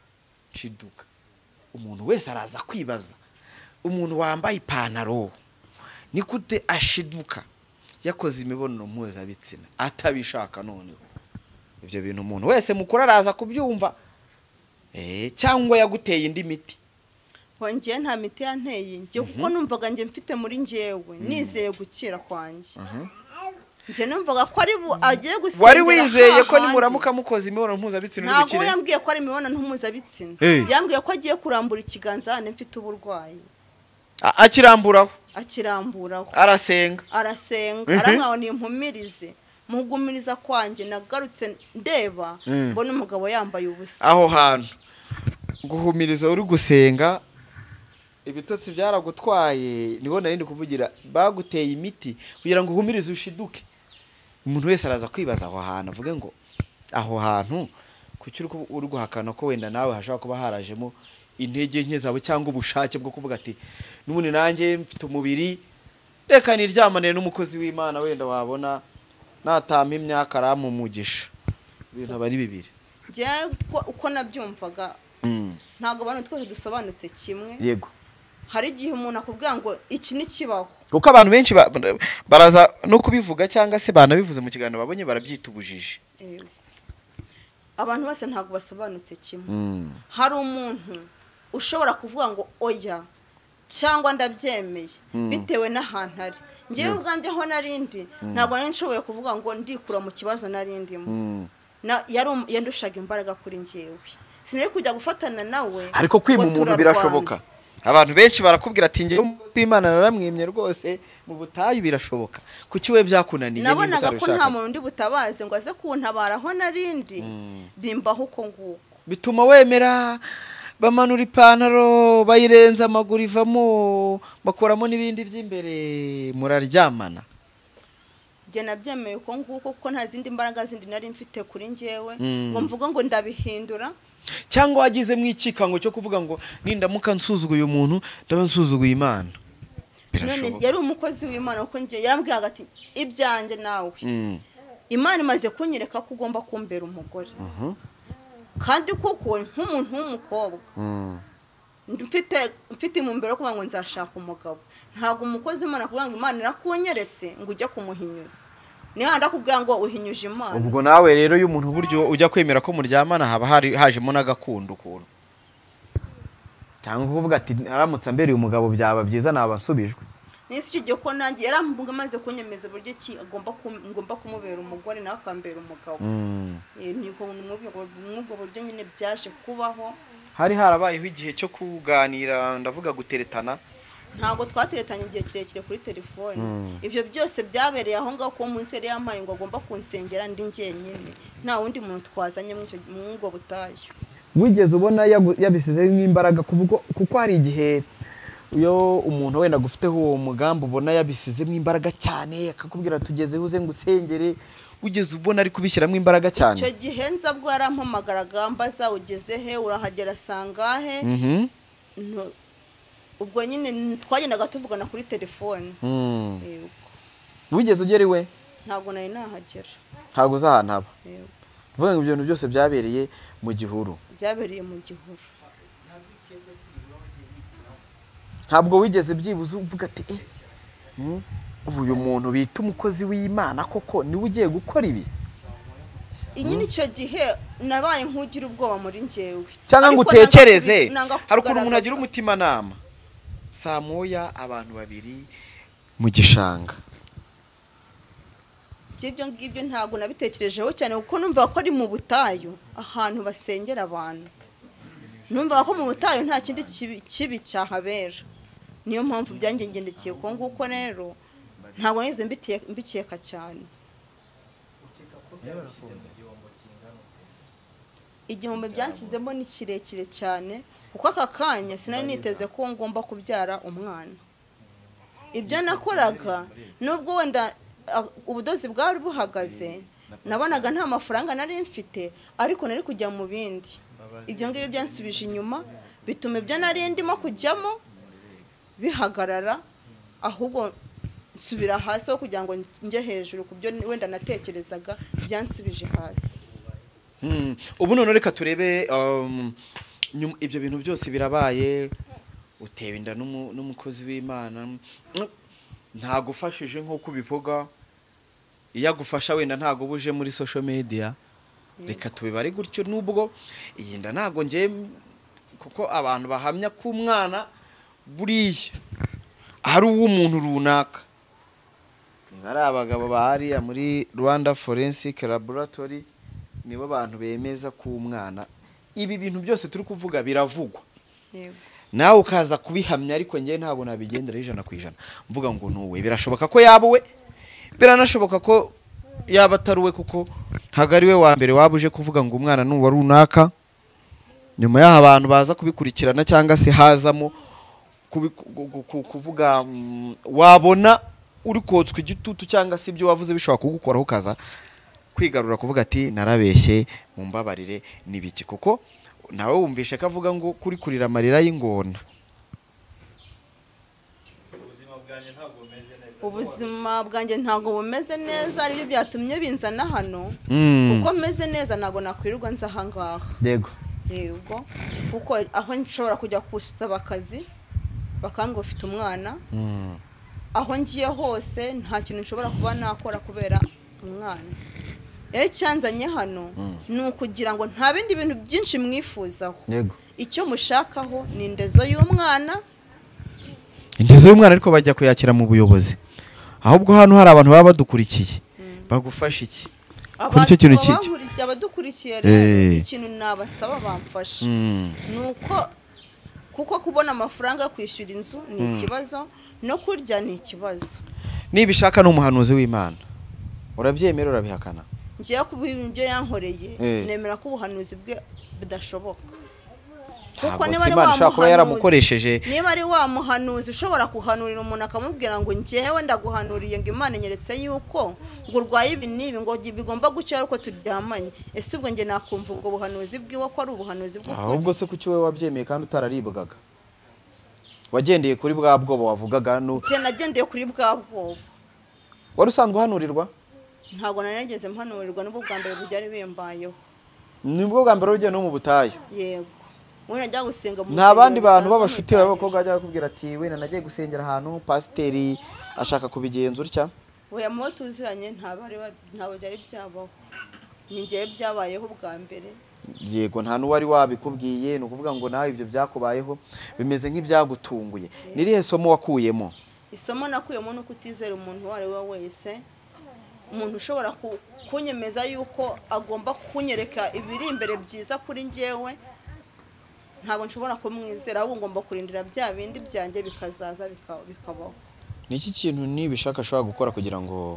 Umuntu wese araza kwibaza umuntu wambaye ipantaro ni kute ashiduka yakoze imibonano mpuzabitsina atabishaka noneho. Ibyo bintu umuntu wese mukora araza kubyumva cyangwa yaguteye indi miti. Ngiye nta miti yanteye ngiye kuko numvaga ngiye mfite muri njewe nizeye gukira kwanjye. Ngiye numvaga ko ari agiye gusengera. Wari wizeye ko nimuramuka mukoze imibonano mpuzabitsina uri gukira? Ntabwo yambwiye ko ari imibonano mpuzabitsina. Yambwiye ko agiye kurambura ikiganza hane mfite uburwayi. Akiramburaho. Arasenga. Aramwaho ni impumirize. Mugumiriza kwanjye nagarutse ndeba mbona umugabo yambaye ubusa. Aho hantu guhumiriza uri gusenga ibitotsi byaragutwaye niho narindi kuvugira baguteye imiti kugira ngo uhumirize ushiduke. Umuntu wese araza kwibaza aho hantu avuge ngo aho hantu kuki uri guhakana ko wenda nawe hashobora kuba harajemo intege nke zawe cyangwa ubushake bwo kuvuga ati n'ubundi nanjye mfite umubiri reka niryamane n'umukozi w'Imana wenda wabona natama imyaka aramumugisha. Ibintu abari bibiri. Je uko nabyumvaga ntago abantu twese dusobanutse kimwe. Yego. Hari igihe umuntu akubwira ngo iki ni kibaho. Kuko abantu benshi baraza no kubivuga cyangwa se banabivuze mu kiganiro babonye barabyitubujije. Abantu bose ntago basobanutse kimwe. Hari umuntu ushobora kuvuga ngo oya cyangwa ndabyemeye bitewe n'ahantu ari. Ngiye ubwanjye ho narindi ntago nshoboye kuvuga ngo ndikura mu kibazo narindimo. Yandushaga imbaraga kuri njewe. Sinari kujya gufatana nawe. Ariko kwima umuntu birashoboka. abantu benshi barakubwira ati njye umukozi w'Imana naramwemye rwose mu butayu birashoboka kuki we byakunaniye nabonaga ko nta muntu undi butabaze ngo aze kuntabara aho narindi bimbaho uko nguko bituma wemera bamanura ipantaro bayirenza amaguru ivamo bakoramo n'ibindi by'imbere muraryamana njye nabyemeye uko nguko kuko nta zindi mbaraga zindi nari mfite kuri njyewe ngo mvuga ngo ndabihindura cyangwa wagize mu ikikango cyo kuvuga ngo nindamuka nsuzuguye umuntu ndaba nsuzuguye Imana none yari umukozi w'Imana kuko njye yarambwiye ati ibyanjye nawe Imana imaze kunyereka ko ugomba kumbera umugore kandi kuko nk'umuntu w'umukobwa mfite imumbero kuvuga ngo nzashaka umugabo ntabwo umukozi w'Imana kuvuga ngo Imana irakunyeretse ngo ujye kumuhinyuza ni handa kubwira ngo uhinyuje Imana ubwo nawe rero iyo umuntu buryo ujya kwemera ko muryamana haba hajemo n'agakundo ukuntu cyangwa kuvuga ati aramutse ambereye umugabo byaba byiza naba nsubijwe nisi cyo ko nanjye yarambuga maze kunyemeza buryo ki ngomba kumubera umugore nawe akambera umugabo niko mwubwo buryo nyine byaje kubaho hari harabayeho igihe cyo kuganira ndavuga guteretana ntabwo twateretanye igihe kirekire kuri telefone ibyo byose byabereye aho ngaho ko munsi yari yampaye ngo agomba kunsengera ndi njyenyine nta wundi muntu twazanye mu ubwo butayu wigeze ubona yabisizeho nk'imbaraga kuko hari igihe iyo umuntu wenda gufiteho uwo mugambi ubona yabisizemo imbaraga cyane akakubwira tugezeho uze ngo usengere ugeze ubona ari kubishyiramo imbaraga cyane icyo gihe nza bwo yarampamagaraga mbaza ugeze he urahagera sangahe ubwo nyine twagendaga tuvugana kuri telefone wigeze ugera iwe ntabwo nari nahagera ntabwo uzi ahantu haba uvuga ngo ibyo bintu byose byabereye mu gihuru byabereye mu gihuru ntabwo wigeze byibuze uvuga ati uyu muntu bita umukozi w'Imana koko niwe ugiye gukora ibi nyine icyo gihe nabaye nk'ugira ubwoba muri njyewe cyangwa ngo utekereze hari ukuntu umuntu agira umutimanama saa moya abantu babiri mu gishanga ibyo ngibyo ntabwo nabitekerejeho cyane kuko numva ko ari mu butayu ahantu basengera abantu numva ko mu butayu nta kindi kibi cyahabera niyo mpamvu byangendekeye uko nguko rero ntabwo nigeze mbikeka cyane igihombo byanshyizemo ni kirekire cyane kuko aka kanya sinari niteze ko ngomba kubyara umwana ibyo nakoraga nubwo wenda ubudozi bwari buhagaze nabonaga nta mafaranga nari mfite ariko nari kujya mu bindi ibyo ngibyo byansubije inyuma bituma ibyo nari ndimo kujyamo bihagarara ahubwo nsubira hasi aho kugira ngo njye hejuru ku byo wenda natekerezaga byansubije hasi ubu none reka turebe ibyo bintu byose birabaye utewe inda n'umukozi w'Imana ntago ufashije nk'uko ubivuga iyo agufasha wenda ntago buje muri social media reka tubibare gutyo nubwo iyi nda ntago ngiye kuko abantu bahamya ko umwana buriya ari uw'umuntu runaka ari abagabo bahariya muri Rwanda Forensic Laboratory nibo bantu bemeza ko umwana ibi bintu byose turi kuvuga biravugwa nawe ukaza kubihamya ariko njye ntabwo nabigendera 100% mvuga ngo nuwe birashoboka ko yabuwe biranashoboka ko yaba ataruwe kuko ntago ari we wa mbere wabuje kuvuga ngo umwana nuwa runaka nyuma y'aho abantu baza kubikurikirana cyangwa se hazamo kuvuga wabona uri kotswa igitutu cyangwa se ibyo wavuze bishobora kugukoraho ukaza kwigarura kuvuga ati narabeshye mu mbabarire nibiki kuko nawe wumvishe ko avuga ngo kuri kurira amarira y'ingona ubuzima bwanjye ntabwo bumeze neza aribyo byatumye binzana hano kuko meze neza ntabwo nakwirirwa nza aha ngaha yego kuko aho nshobora kujya gusaba akazi bakambwira ufite umwana aho ngiye hose nta kintu nshobora kuba nakora kubera umwana cyanzanye hano ni ukugira ngo nta bindi bintu byinshi mwifuzaho icyo mushakaho ni indezo y'umwana ariko bajya kuyakira mu buyobozi ahubwo hano hari abantu baba badukurikiye bagufasha iki kuri icyo kintu cy'icyo abadukurikiye rero ikintu nabasaba bamfasha ni uko kuko kubona amafaranga yo kwishyura inzu ni ikibazo no kurya ni ikibazo. nibishaka n'umuhanuzi w'Imana urabyemera urabihakana? ngiye kubira ibyo yankoreye nemera ko ubuhanuzi bwe budashoboka. kuko niba ari yaramukoresheje, niba ari wa muhanuzi ushobora kuhanurira umuntu akamubwira ngo ngewe ndaguhanuriye ngo Imana inyeretse yuko ngo urwaye ibi n'ibi ngo bigomba gucya uko turyamanye, ese ubwo nge nakumva ubwo buhanuzi bwiwe ko ari ubuhanuzi bw'ukuri? ahubwo se kuki wowe wabyemeye kandi utararibwaga? wagendeye kuri bwa bwoba wavugaga? nagendeye kuri bwa bwoba. wari usanzwe uhanurirwa? ntabwo narigeze mpanurirwa, n'ubwo bwa mbere byari bimbayeho. nibwo bwa mbere ugiye no mu butayu? yego, wenda njya gusenga mu nta bandi bantu b'abashuti b'abakobwa bajya bakubwira ati wenda nagiye gusengera ahantu pasiteri ashaka kubigenza utya? oya, mu tuziranye ntabwo byari byabaho, ni ngewe byabayeho bwa mbere. yego, nta n'uwari wabikubwiye, ni ukuvuga ngo nawe ibyo byakubayeho bimeze nk'ibyagutunguye. nirihe somo wakuyemo? isomo nakuyemo ni uko utizera umuntu uwo ari we wese. umuntu ushobora kunyemeza yuko agomba kunyereka ibiri imbere byiza kuri njyewe, ntabwo nshobora kumwizera, ahubwo ngomba kurindira bya bindi byanjye bikazaza bikabaho. ni iki kintu nibishaka ashobora gukora kugira ngo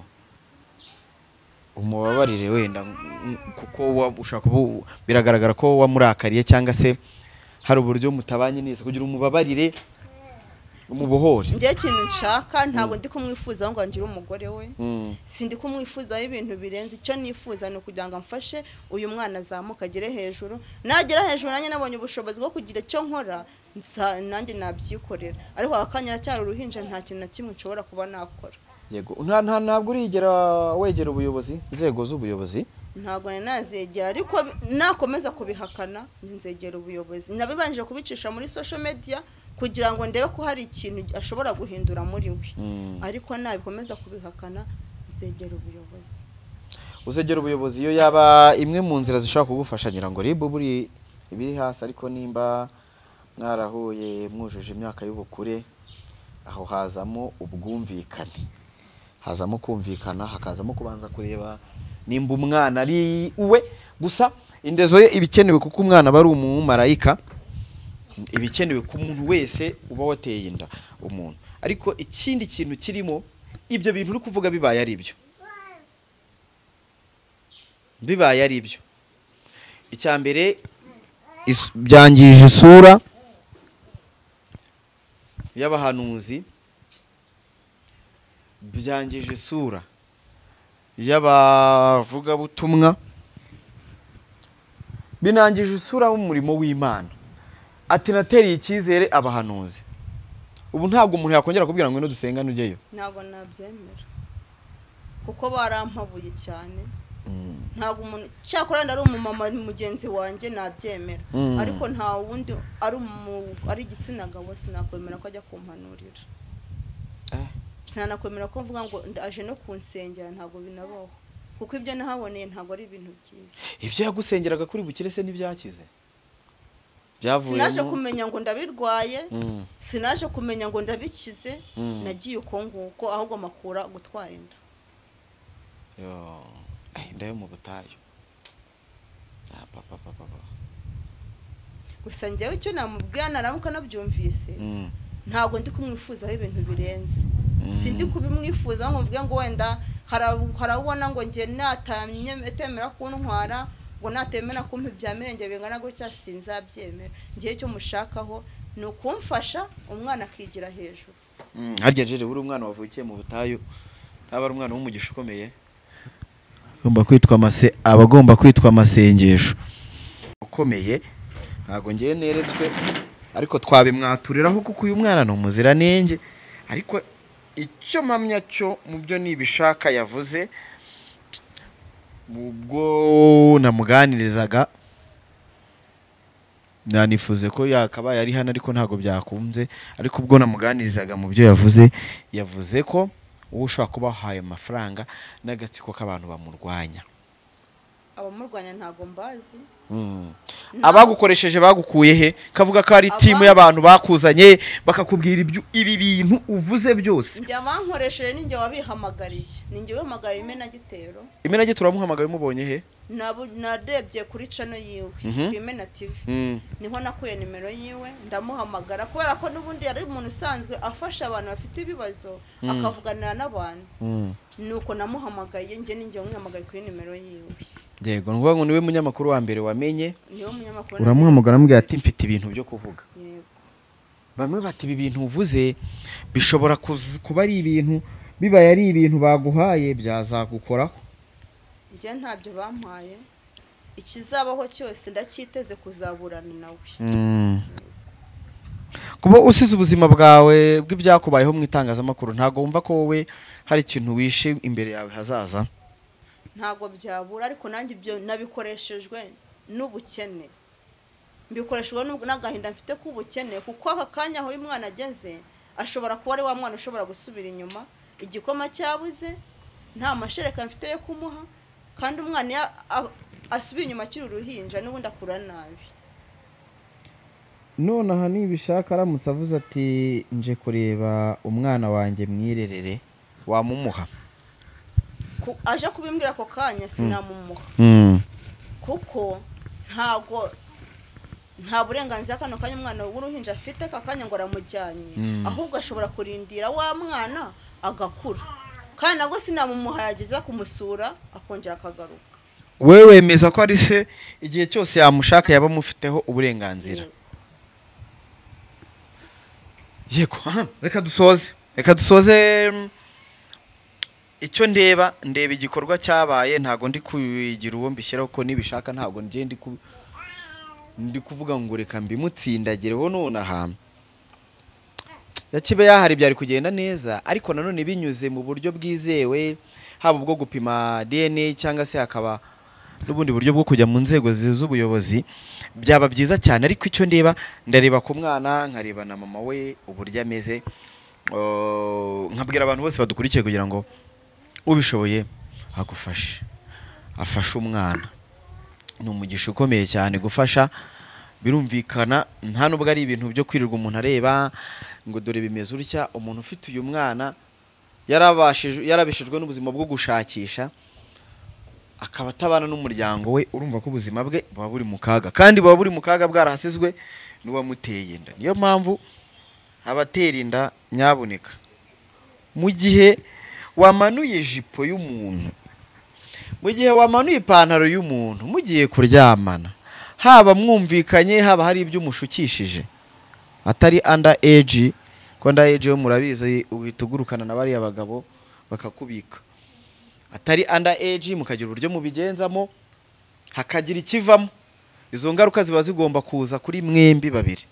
umubabarire wenda kuko ushaka biragaragara ko wamurakariye cyangwa se hari uburyo mutabanye neza, kugira umubabarire umubohore? njye ikintu nshaka ntabwo ndi kumwifuza ngo ngire umugore we, sindi kumwifuzaho ibintu birenze. icyo nifuza ni ukugira ngo amfashe uyu mwana azamuka agere hejuru, nagera hejuru nanjye nabonye ubushobozi bwo kugira icyo nkora nanjye nabyikorera, ariko akanya cyari uruhinja nta kintu na kimwe nshobora kuba nakora. yego, ntabwo urigera wegera ubuyobozi, inzego z'ubuyobozi? ntabwo nazegera, ariko nakomeza kubihakana nzegera ubuyobozi. nabibanje kubicisha muri social media kugira ngo ndebe ko hari ikintu ashobora guhindura muri we, ariko nabikomeza kubihakana nzegera ubuyobozi. uzegera ubuyobozi iyo yaba imwe mu nzira zishobora kugufasha, ngira ngo ribu buri ibiri hasi, ariko nimba mwarahuye mwujuje imyaka y'ubukure, aho hazamo ubwumvikane, hazamo kumvikana, hakazamo kubanza kureba nimba umwana ari uwe gusa. indezo ye ibikenewe kuko umwana aba ari umumarayika, ibikenewe ku muntu wese uba wateye inda umuntu. ariko ikindi kintu kirimo, ibyo bintu uri kuvuga bibaye ari byo, icya mbere byangije isura y'abahanuzi, byangije isura y'abavugabutumwa, binangije isura y'umurimo w'Imana. ati natereye icyizere abahanuzi. ubu ntabwo umuntu yakongera kubwira ngo ino dusengane ujyeyo? ntabwo nabyemera kuko barampabuye cyane. ntabwo umuntu cyakora ari umumama mugenzi wanjye nabyemera, ariko nta wundi ari igitsina gabo sinakwemera ko ajya kumpanurira. sinakwemera ko mvuga ngo aje no kunsengera, ntabwo binabaho kuko ibyo nahaboneye ntabwo ari ibintu byiza. ibyo yagusengeraga kuri bukire se ntibyakize? sinaje kumenya ngo ndabirwaye, sinaje kumenya ngo ndabikize, nagiye uko nguko ahubwo makura gutwara inda. inda yo mu butayu. gusa njyewe icyo namubwira naramuka nabyumvise, ntabwo ndi kumwifuzaho ibintu birenze. sindi kubimwifuza ngo mvuge ngo wenda harabona ngo njye natemera kuntwara, ngo natemera kumpa ibya mirenge bingana gutya, sinzabyemera. ngiye cyo mushakaho ni ukumfasha umwana akigira hejuru. harya jere buri umwana wavukiye mu butayu aba ari umwana w'umugisha ukomeye, agomba kwitwa amasengesho ukomeye. ntabwo ngiye neretswe, ariko twabimwaturiraho kuko uyu mwana ni umuziranenge. ariko icyo mpamya cyo mu byo nibishaka yavuze ubwo namuganirizaga, nanifuze ko yakabaye ari hano ariko ntabwo byakunze. ariko ubwo namuganirizaga mu byo yavuze ko uwo ushobora kuba wahaye amafaranga n'agatsiko k'abantu bamurwanya. abamurwanya ntago mbazi. Abagukoresheje bagukuye he? Kavuga ko ari timu y'abantu bakuzanye bakakubwira ibi bintu uvuze byose. Njye abankoresheje ninjye wabihamagariye. Ninjye wahamagariye Imena Gitero. Imena Gitero wamuhamagaye mubonye he? Narebye kuri channel yiwe ku Imena TV. Niho nakuye nimero yiwe ndamuhamagara kubera ko nubundi yari umuntu usanzwe afasha abantu bafite ibibazo akavuganira n'abantu. Nuko namuhamagaye njye ninjye wamuhamagaye kuri nimero yiwe. Yego nguvuga ngo niwe munyamakuru wa mbere wamenye. Niwe munyamakuru. Uramuhamagara ambwira ati mfite ibintu byo kuvuga. Yego. Bamwe bati ibi bintu uvuze bishobora kuba ari ibintu bibaye ari ibintu baguhaye byazagukoraho. Njye ntabyo bampaye. Ikizabaho cyose ndacyiteze kuzaburana nawe. Kuba usize ubuzima bwawe bw'ibyakubayeho mu itangazamakuru ntago wumva ko wowe hari ikintu wishe imbere yawe hazaza? Ntago byabura ariko nanjye ibyo nabikoreshejwe n'ubukene. Mbikoreshejwe n'agahinda mfite k'ubukene kuko aka kanya aho uyu mwana ageze ashobora kuba ari wa mwana ushobora gusubira inyuma, igikoma cyabuze, nta mashereka mfite yo kumuha kandi umwana asubiye inyuma kiri uruhinja n'ubundi akura nabi. None aha nibishaka aramutse avuze ati nje kureba umwana wanjye mwirerere wamumuha? Aje kubimbwira ako kanya sinamumuha. Kuko nta burenganzira kano kanya umwana w'uruhinja afite kakanya ngo aramujyanye. Ahubwo ashobora kurindira wa mwana agakura. Kandi nabwo sinamumuha yageza kumusura akongera akagaruka. Wewe wemeza ko ari se igihe cyose yamushaka yaba mufiteho uburenganzira? Yego, reka dusoze icyo ndeba igikorwa cyabaye ntago ndi kugira uwo mbishyiraho ko nibishaka ntago ngiye ndi kuvuga ngo reka mbimutsindagireho none aha yakibe yahari byari kugenda neza ariko nanone binyuze mu buryo bwizewe haba ubwo gupima DNA cyangwa se hakaba n'ubundi buryo bwo kujya mu nzego z'ubuyobozi byaba byiza cyane ariko icyo ndareba ku mwana nkareba na mama we uburyo ameze nkabwira abantu bose badukurikiye kugira ngo ubishoboye afashe umwana. Ni umugisha ukomeye cyane gufasha, birumvikana nta nubwo ari ibintu byo kwirirwa umuntu areba ngo dore bimeze urya. Umuntu ufite uyu mwana yarabishijwe n'ubuzima bwo gushakisha akaba atabana n'umuryango we, urumva ko ubuzima bwe buba buri mu kaga kandi buba buri mu kaga bwarahasizwe n'uwamuteye inda. Niyo mpamvu abatera inda nyaboneka mu gihe wamanuye ijipo y'umuntu, mu gihe wamanuye ipantaro y'umuntu mugiye kuryamana, haba mwumvikanye haba hari ibyo umushukishije atari under age, ko under age yo murabizi uhita ugurukana na bari abagabo bakakubika, atari under age mukagira uburyo mubigenzamo hakagira ikivamo, izo ngaruka ziba zigomba kuza kuri mwembi babiri.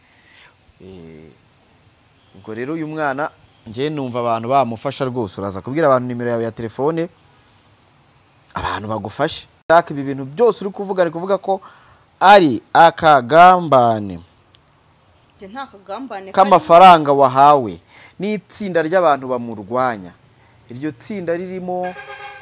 Ubwo rero uyu mwana ngiye numva abantu bamufasha rwose, uraza kubwira abantu nimero yawe ya telefone abantu bagufashe. Ibi bintu byose uri kuvuga ari kuvuga ko ari akagambane k'amafaranga wahawe n'itsinda ry'abantu bamurwanya. Iryo tsinda ririmo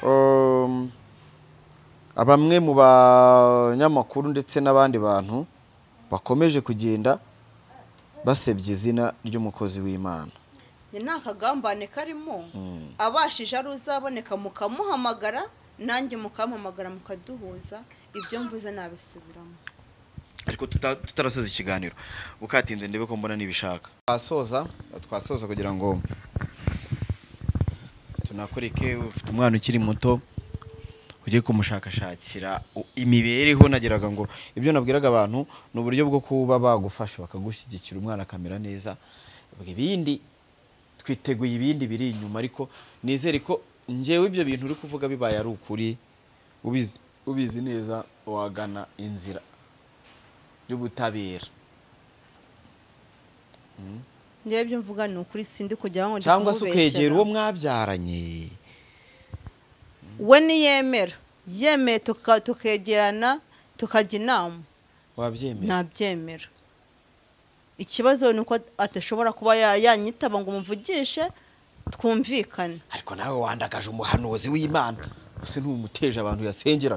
bamwe mu banyamakuru ndetse n'abandi bantu bakomeje kugenda basebya izina ry'umukozi w'Imana. Ni akagambane karimo abashije ari uzaboneka mukamuhamagara nanjye mukamuhamagara mukaduhuza, ibyo mvuze nabisubiramo. Ariko tutarasoza ikiganiro ukatinze ndebe ko mbona nibishaka twasoza kugira ngo tunakoreke. Ufite umwana ukiri muto ugiye kumushakashakira imibereho, nagiraga ngo ibyo nabwiraga abantu ni uburyo bwo kuba bagufasha bakagushyigikira umwana akamera neza. Ibindi twiteguye ibindi biri inyuma, ariko nizere ko ngewe ibyo bintu uri kuvuga bibaye ari ukuri ubizi neza wagana inzira y'ubutabera. Ngewe ibyo mvuga ni ukuri, sindi kujya ngo cyangwa se ukegera uwo mwabyaranye we niyemera yemeye tukegerana tukajya inama. Wabyemera? Nabyemera. Ikibazo ni uko atashobora kuba yanyitaba ngo umuvugishe twumvikane. Ariko nawe wandagaje umuhanuzi w'Imana, use ntumuteje abantu yasengeraga.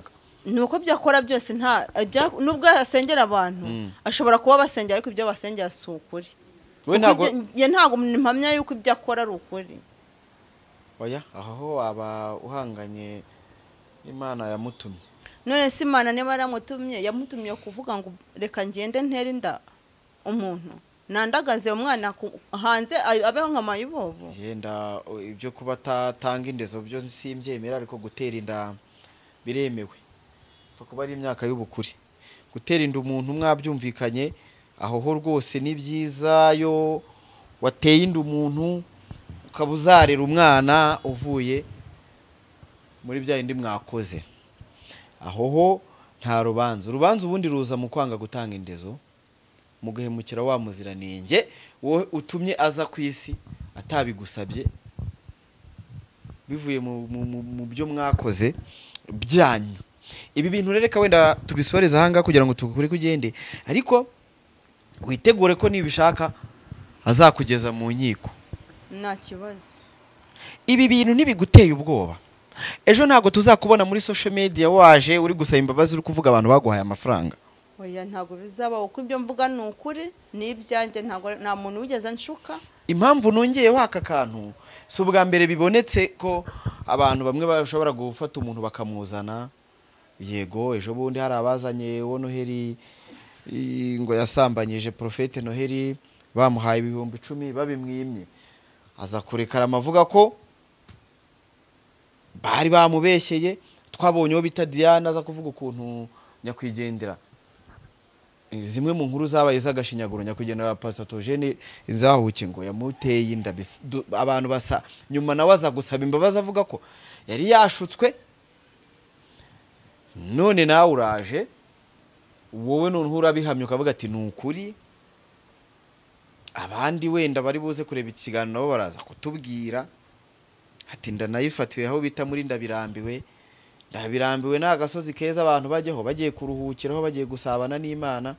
nuko byakora byose nubwo asengera abantu ashobora kuba basengera ariko ibyo basengera si ukuri. we ntago ntago mpamya yuko ibyo akora ari ukuri. oya aho waba uhanganye Imana yamutumye. None se Imana niba yamutumye kuvuga ngo reka ngende ntere inda umuntu nandagaze umwana hanze abeho nk'amayibobo. Yenda ibyo kuba tatanga indezo byo simbyemera ariko gutera inda biremewe. Kuba ari imyaka y'ubukuri. Gutera inda umuntu mwabyumvikanye aho ho rwose ni byiza yo wateye inda umuntu ukabuzarira umwana uvuye muri bya indi mwakoze. Aho ho nta rubanza. Urubanza ubundi ruza mu kwanga gutanga indezo mu guhemukira wa muziranenge wowe utumye aza ku isi atabigusabye bivuye mu byo mwakoze byanyu. Ibi bintu rereka wenda tubisoreza hanga kugira ngo tukuri kugende ariko witegure ko nibishaka azakugeza mu nkiko nta kibazo. Ibi bintu nibiguteye ubwoba ejo ntago tuzakubona muri social media waje uri gusaba imbabazi uri kuvuga abantu baguhaye amafaranga. Oya ntago bizaba uko ibyo mvuga ni ukuri n'ibyanjye nta muntu wigeze nshuka. Impamvu nongeye waka kantu si ubwa mbere bibonetse ko abantu bamwe bashobora gufata umuntu bakamuzana. Yego ejo bundi hari abazanye wo Noheli ngo yasambanyije Prophete Noheli bamuhaye 10,000 babimwimye aza kurekara amavuga ko bari bamubeshyeye. Twabonye wo bita Diana aza kuvuga ukuntu nyakwigendera zimwe mu nkuru zabaye zagashinyaguro nyakwigendera Pasatogene inzahuke ngo yamuteye inda abantu basa nyuma nawe aza gusaba imbabazi avuga ko yari yashutswe. None nawe uraje wowe none urabihamye ukavuga ati nukuri abandi wenda bari buze kureba ikiganiro nabo baraza kutubwira ati ndanayifatiwe aho bita muri ndabirambiwe n'agasozi keza abantu bajyeho bagiye kuruhukiraho bagiye gusabana n'Imana.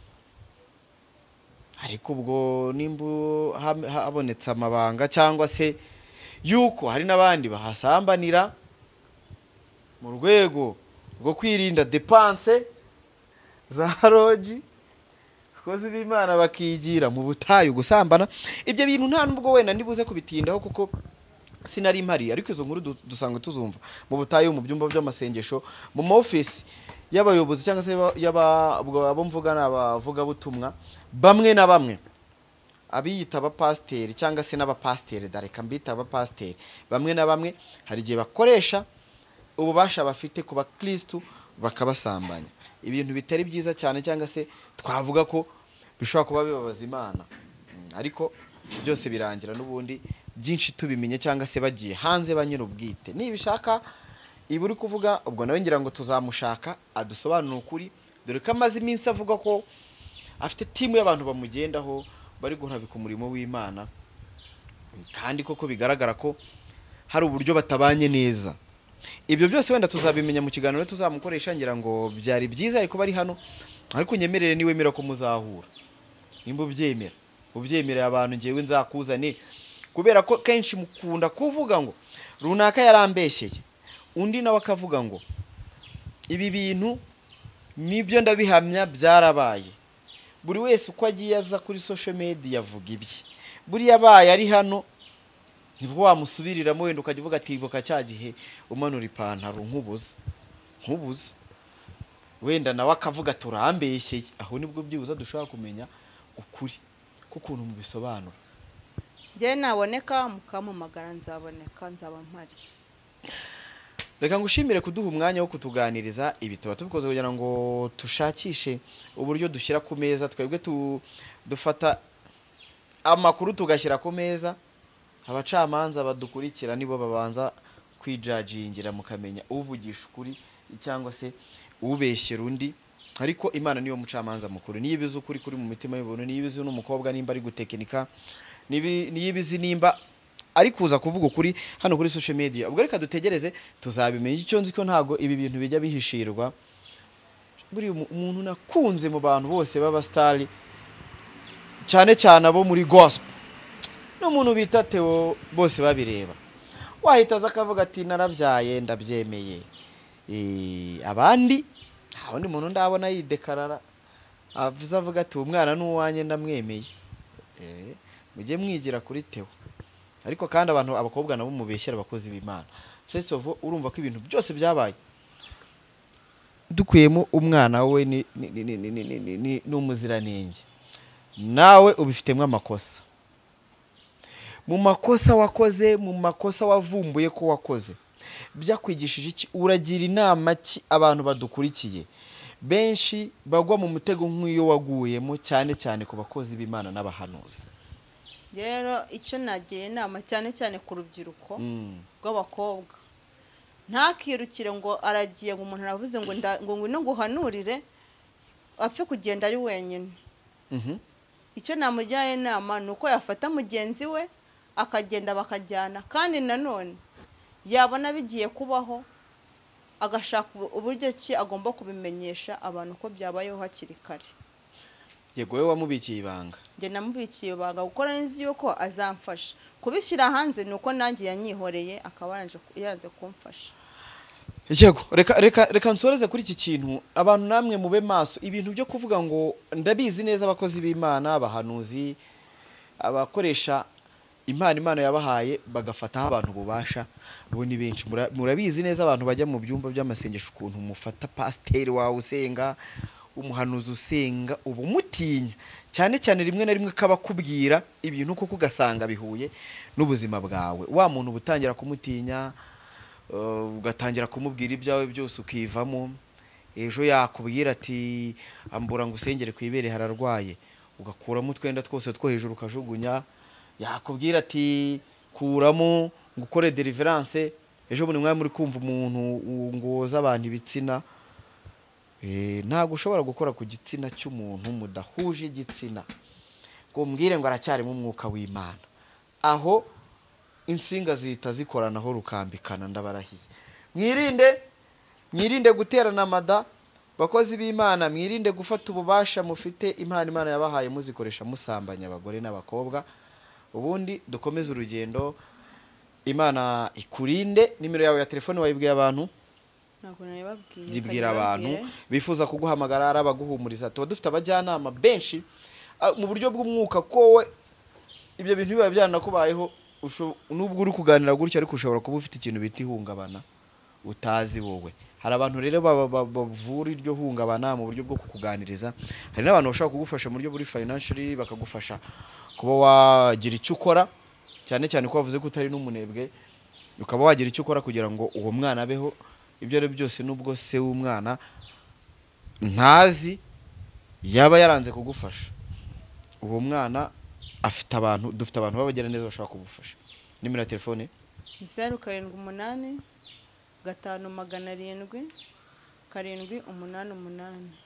Ariko ubwo nimbu habonetse amabanga cyangwa se yuko hari nabandi bahasambanira mu rwego rwo kwirinda depense za roji kozi b'Imana bakigira mu butayu gusambana. Ibyo bintu nta nubwo wenda ndibuze kubitindaho kuko sinari impari ariko izo nkuru dusanga tuzumva mu butayu mu byumba by'amasengesho mu office y'abayobozi cyangwa se abo mvugana abavuga butumwa bamwe na bamwe abiyita abapasteri cyangwa se n'abapasteri dareka mbita abapasteri bamwe na bamwe hari gihe bakoresha ububasha bafite kuba Kristo bakabasambanya. Ibintu bitari byiza cyane cyangwa se twavuga ko bishobora kuba bibabaza Imana ariko byose birangira n'ubundi byinshi tubimenye cyangwa se bagiye hanze banyira ubwite. Nibishaka iburi kuvuga ubwo nawe ngira ngo tuzamushaka adusobanura ukuri dore ko amaze iminsi avuga ko afite timu y'abantu bamugendaho bari guhabika umurimo w'Imana kandi koko bigaragara ko hari uburyo batabanye neza. Ibyo byose wenda tuzabimenya mu kiganiro tuzamukoresha ngira ngo byari byiza ariko bari hano ariko nyemerere niwe mera ko muzahura nimba ubyemerera abantu ngewe nzakuzane kubera ko kenshi mukunda kuvuga ngo runaka yarambeshyeye undi nawe akavuga ngo ibi bintu nibyo ndabihamya byarabaye. Buri wese uko agiye aza kuri social media avuga ibye buri yabaye ari hano nibwo wamusubiriramo wenda ukagivuga ati ibuka cyagihe umanura ipantaro nkubuza wenda nawe akavuga turambeshyeye aho nibwo byibuza dushaka kumenya ukuri kukuntu mu bisobanura. Je naboneka mukamamagara nzaboneka nzaba mpari. Reka ngushimire kuduha umwanya wo kutuganiriza ibi tuba tubikoze kugira ngo tushakishe uburyo dushyira ku meza twebwe dufata amakuru tugashyira ku meza abacamanza badukurikira nibo babanza kwijajingira mukamenya uvugisha ukuri cyangwa se ubeshyera undi ariko Imana niyo mucamanza mukuru niyo ibizi ukuri kuri mu mitima y'ubuntu niyo ibizi n'umukobwa nimba ari gutekinika niyo ibizi nimba ari kuza kuvuga ukuri hano kuri social media. Ubwo reka dutegereze tuzabimenya. Icyo nzi ko ntago ibi bintu bijya bihishirwa. Buri umuntu nakunze mu bantu bose baba star cyane cyane abo muri gospel no muntu bita Theo bose babireba wahita zakavuga ati narabyaye ndabyemeye abandi nta wundi muntu ndabona yidekarara avuga ati umwana n'uwanjye ndamwemeye. Mujye mwigira kuri Theo. Ariko kandi abakobwa nabo mubeshyera abakozi b'Imana. First of all, urumva ko ibintu byose byabaye dukuyemo umwana we ni umuziranenge, nawe ubifitemo amakosa. Mu makosa wakoze, mu makosa wavumbuye ko wakoze, byakwigishije iki? Uragira inama ki abantu badukurikiye benshi bagwa mu mutego nk'iyo waguyemo, cyane cyane ku bakozi b'Imana n'abahanuzi? Rero icyo nagiye inama cyane cyane ku rubyiruko rw'abakobwa, ntakirukire ngo aragiye ngo umuntu aravuze ngo ngwino nguhanurire apfe kugenda ari wenyine. Icyo namujyaye inama ni uko yafata mugenzi we akagenda bakajyana, kandi nanone yabona bigiye kubaho agashaka uburyo ki agomba kubimenyesha abantu ko byabayeho hakiri kare. Yego, wowe wamubikiye ibanga? Njye namubikiye ibanga gukora nzi yuko azamfasha kubishyira hanze, nuko nanjye yanyihoreye akaba yanze kumfasha. Yego, reka nsoreze kuri iki kintu. Abantu namwe mube maso, ibintu byo kuvuga ngo ndabizi neza abakozi b'Imana, abahanuzi, abakoresha Imana yabahaye bagafataho abantu bubasha, bo ni benshi. Murabizi neza abantu bajya mu byumba by'amasengesho ukuntu mufata pasiteri wawe usenga, umuhanuzi usenga, ubu mutinya cyane cyane rimwe na rimwe kabakubwira ibintu kuko ugasanga bihuye n'ubuzima bwawe. Wa muntu ubutangira kumutinya, ugatangira kumubwira ibyawe byose ukivamo. Ejo yakubwira ati ambura ngo usengere ku ibere hararwaye, ugakuramo utwenda twose two hejuru ukajugunya. Yakubwira ati kuramo ngo ukore deliverance. Ejo bundi mwari muri kumva umuntu ngo woza abantu ibitsina. Ntabwo ushobora gukora ku gitsina cy'umuntu mudahuje igitsina ngo mbwire ngo aracyarimo umwuka w'Imana. Aho insinga zihita zikoranaho rukambikana. Ndabarahiye, mwirinde guterana amada. Bakozi b'Imana, mwirinde gufata ububasha mufite Imana yabahaye muzikoresha musambanya abagore n'abakobwa. Ubundi dukomeze urugendo. Imana ikurinde. Nimero yawe ya telefone wayibwiye abantu? Gibwira abantu bifuza kuguhamagara arabaguhumuriza. Tuba dufite abajyanama benshi mu buryo bw'umwuka, ko ibyo bintu biba byanakubayeho nubwo uri kuganira gutya, ariko ushobora kuba ufite ikintu bita ihungabana utazi wowe. Hari abantu rero bavura iryo hungabana mu buryo bwo kukuganiriza. Hari n'abantu bashaka kugufasha mu buryo buri financially, bakagufasha kuba wagira icyo ukora, cyane cyane ko bavuze ko utari n'umunebwe, ukaba wagira icyo ukora kugira ngo uwo mwana abeho. Ibyo ari byose nubwo se w'umwana ntazi yaba yaranze kugufasha, uwo mwana afite abantu, dufite abantu babagera neza bashaka kugufasha. Nimero ya telefone 0788 57 788.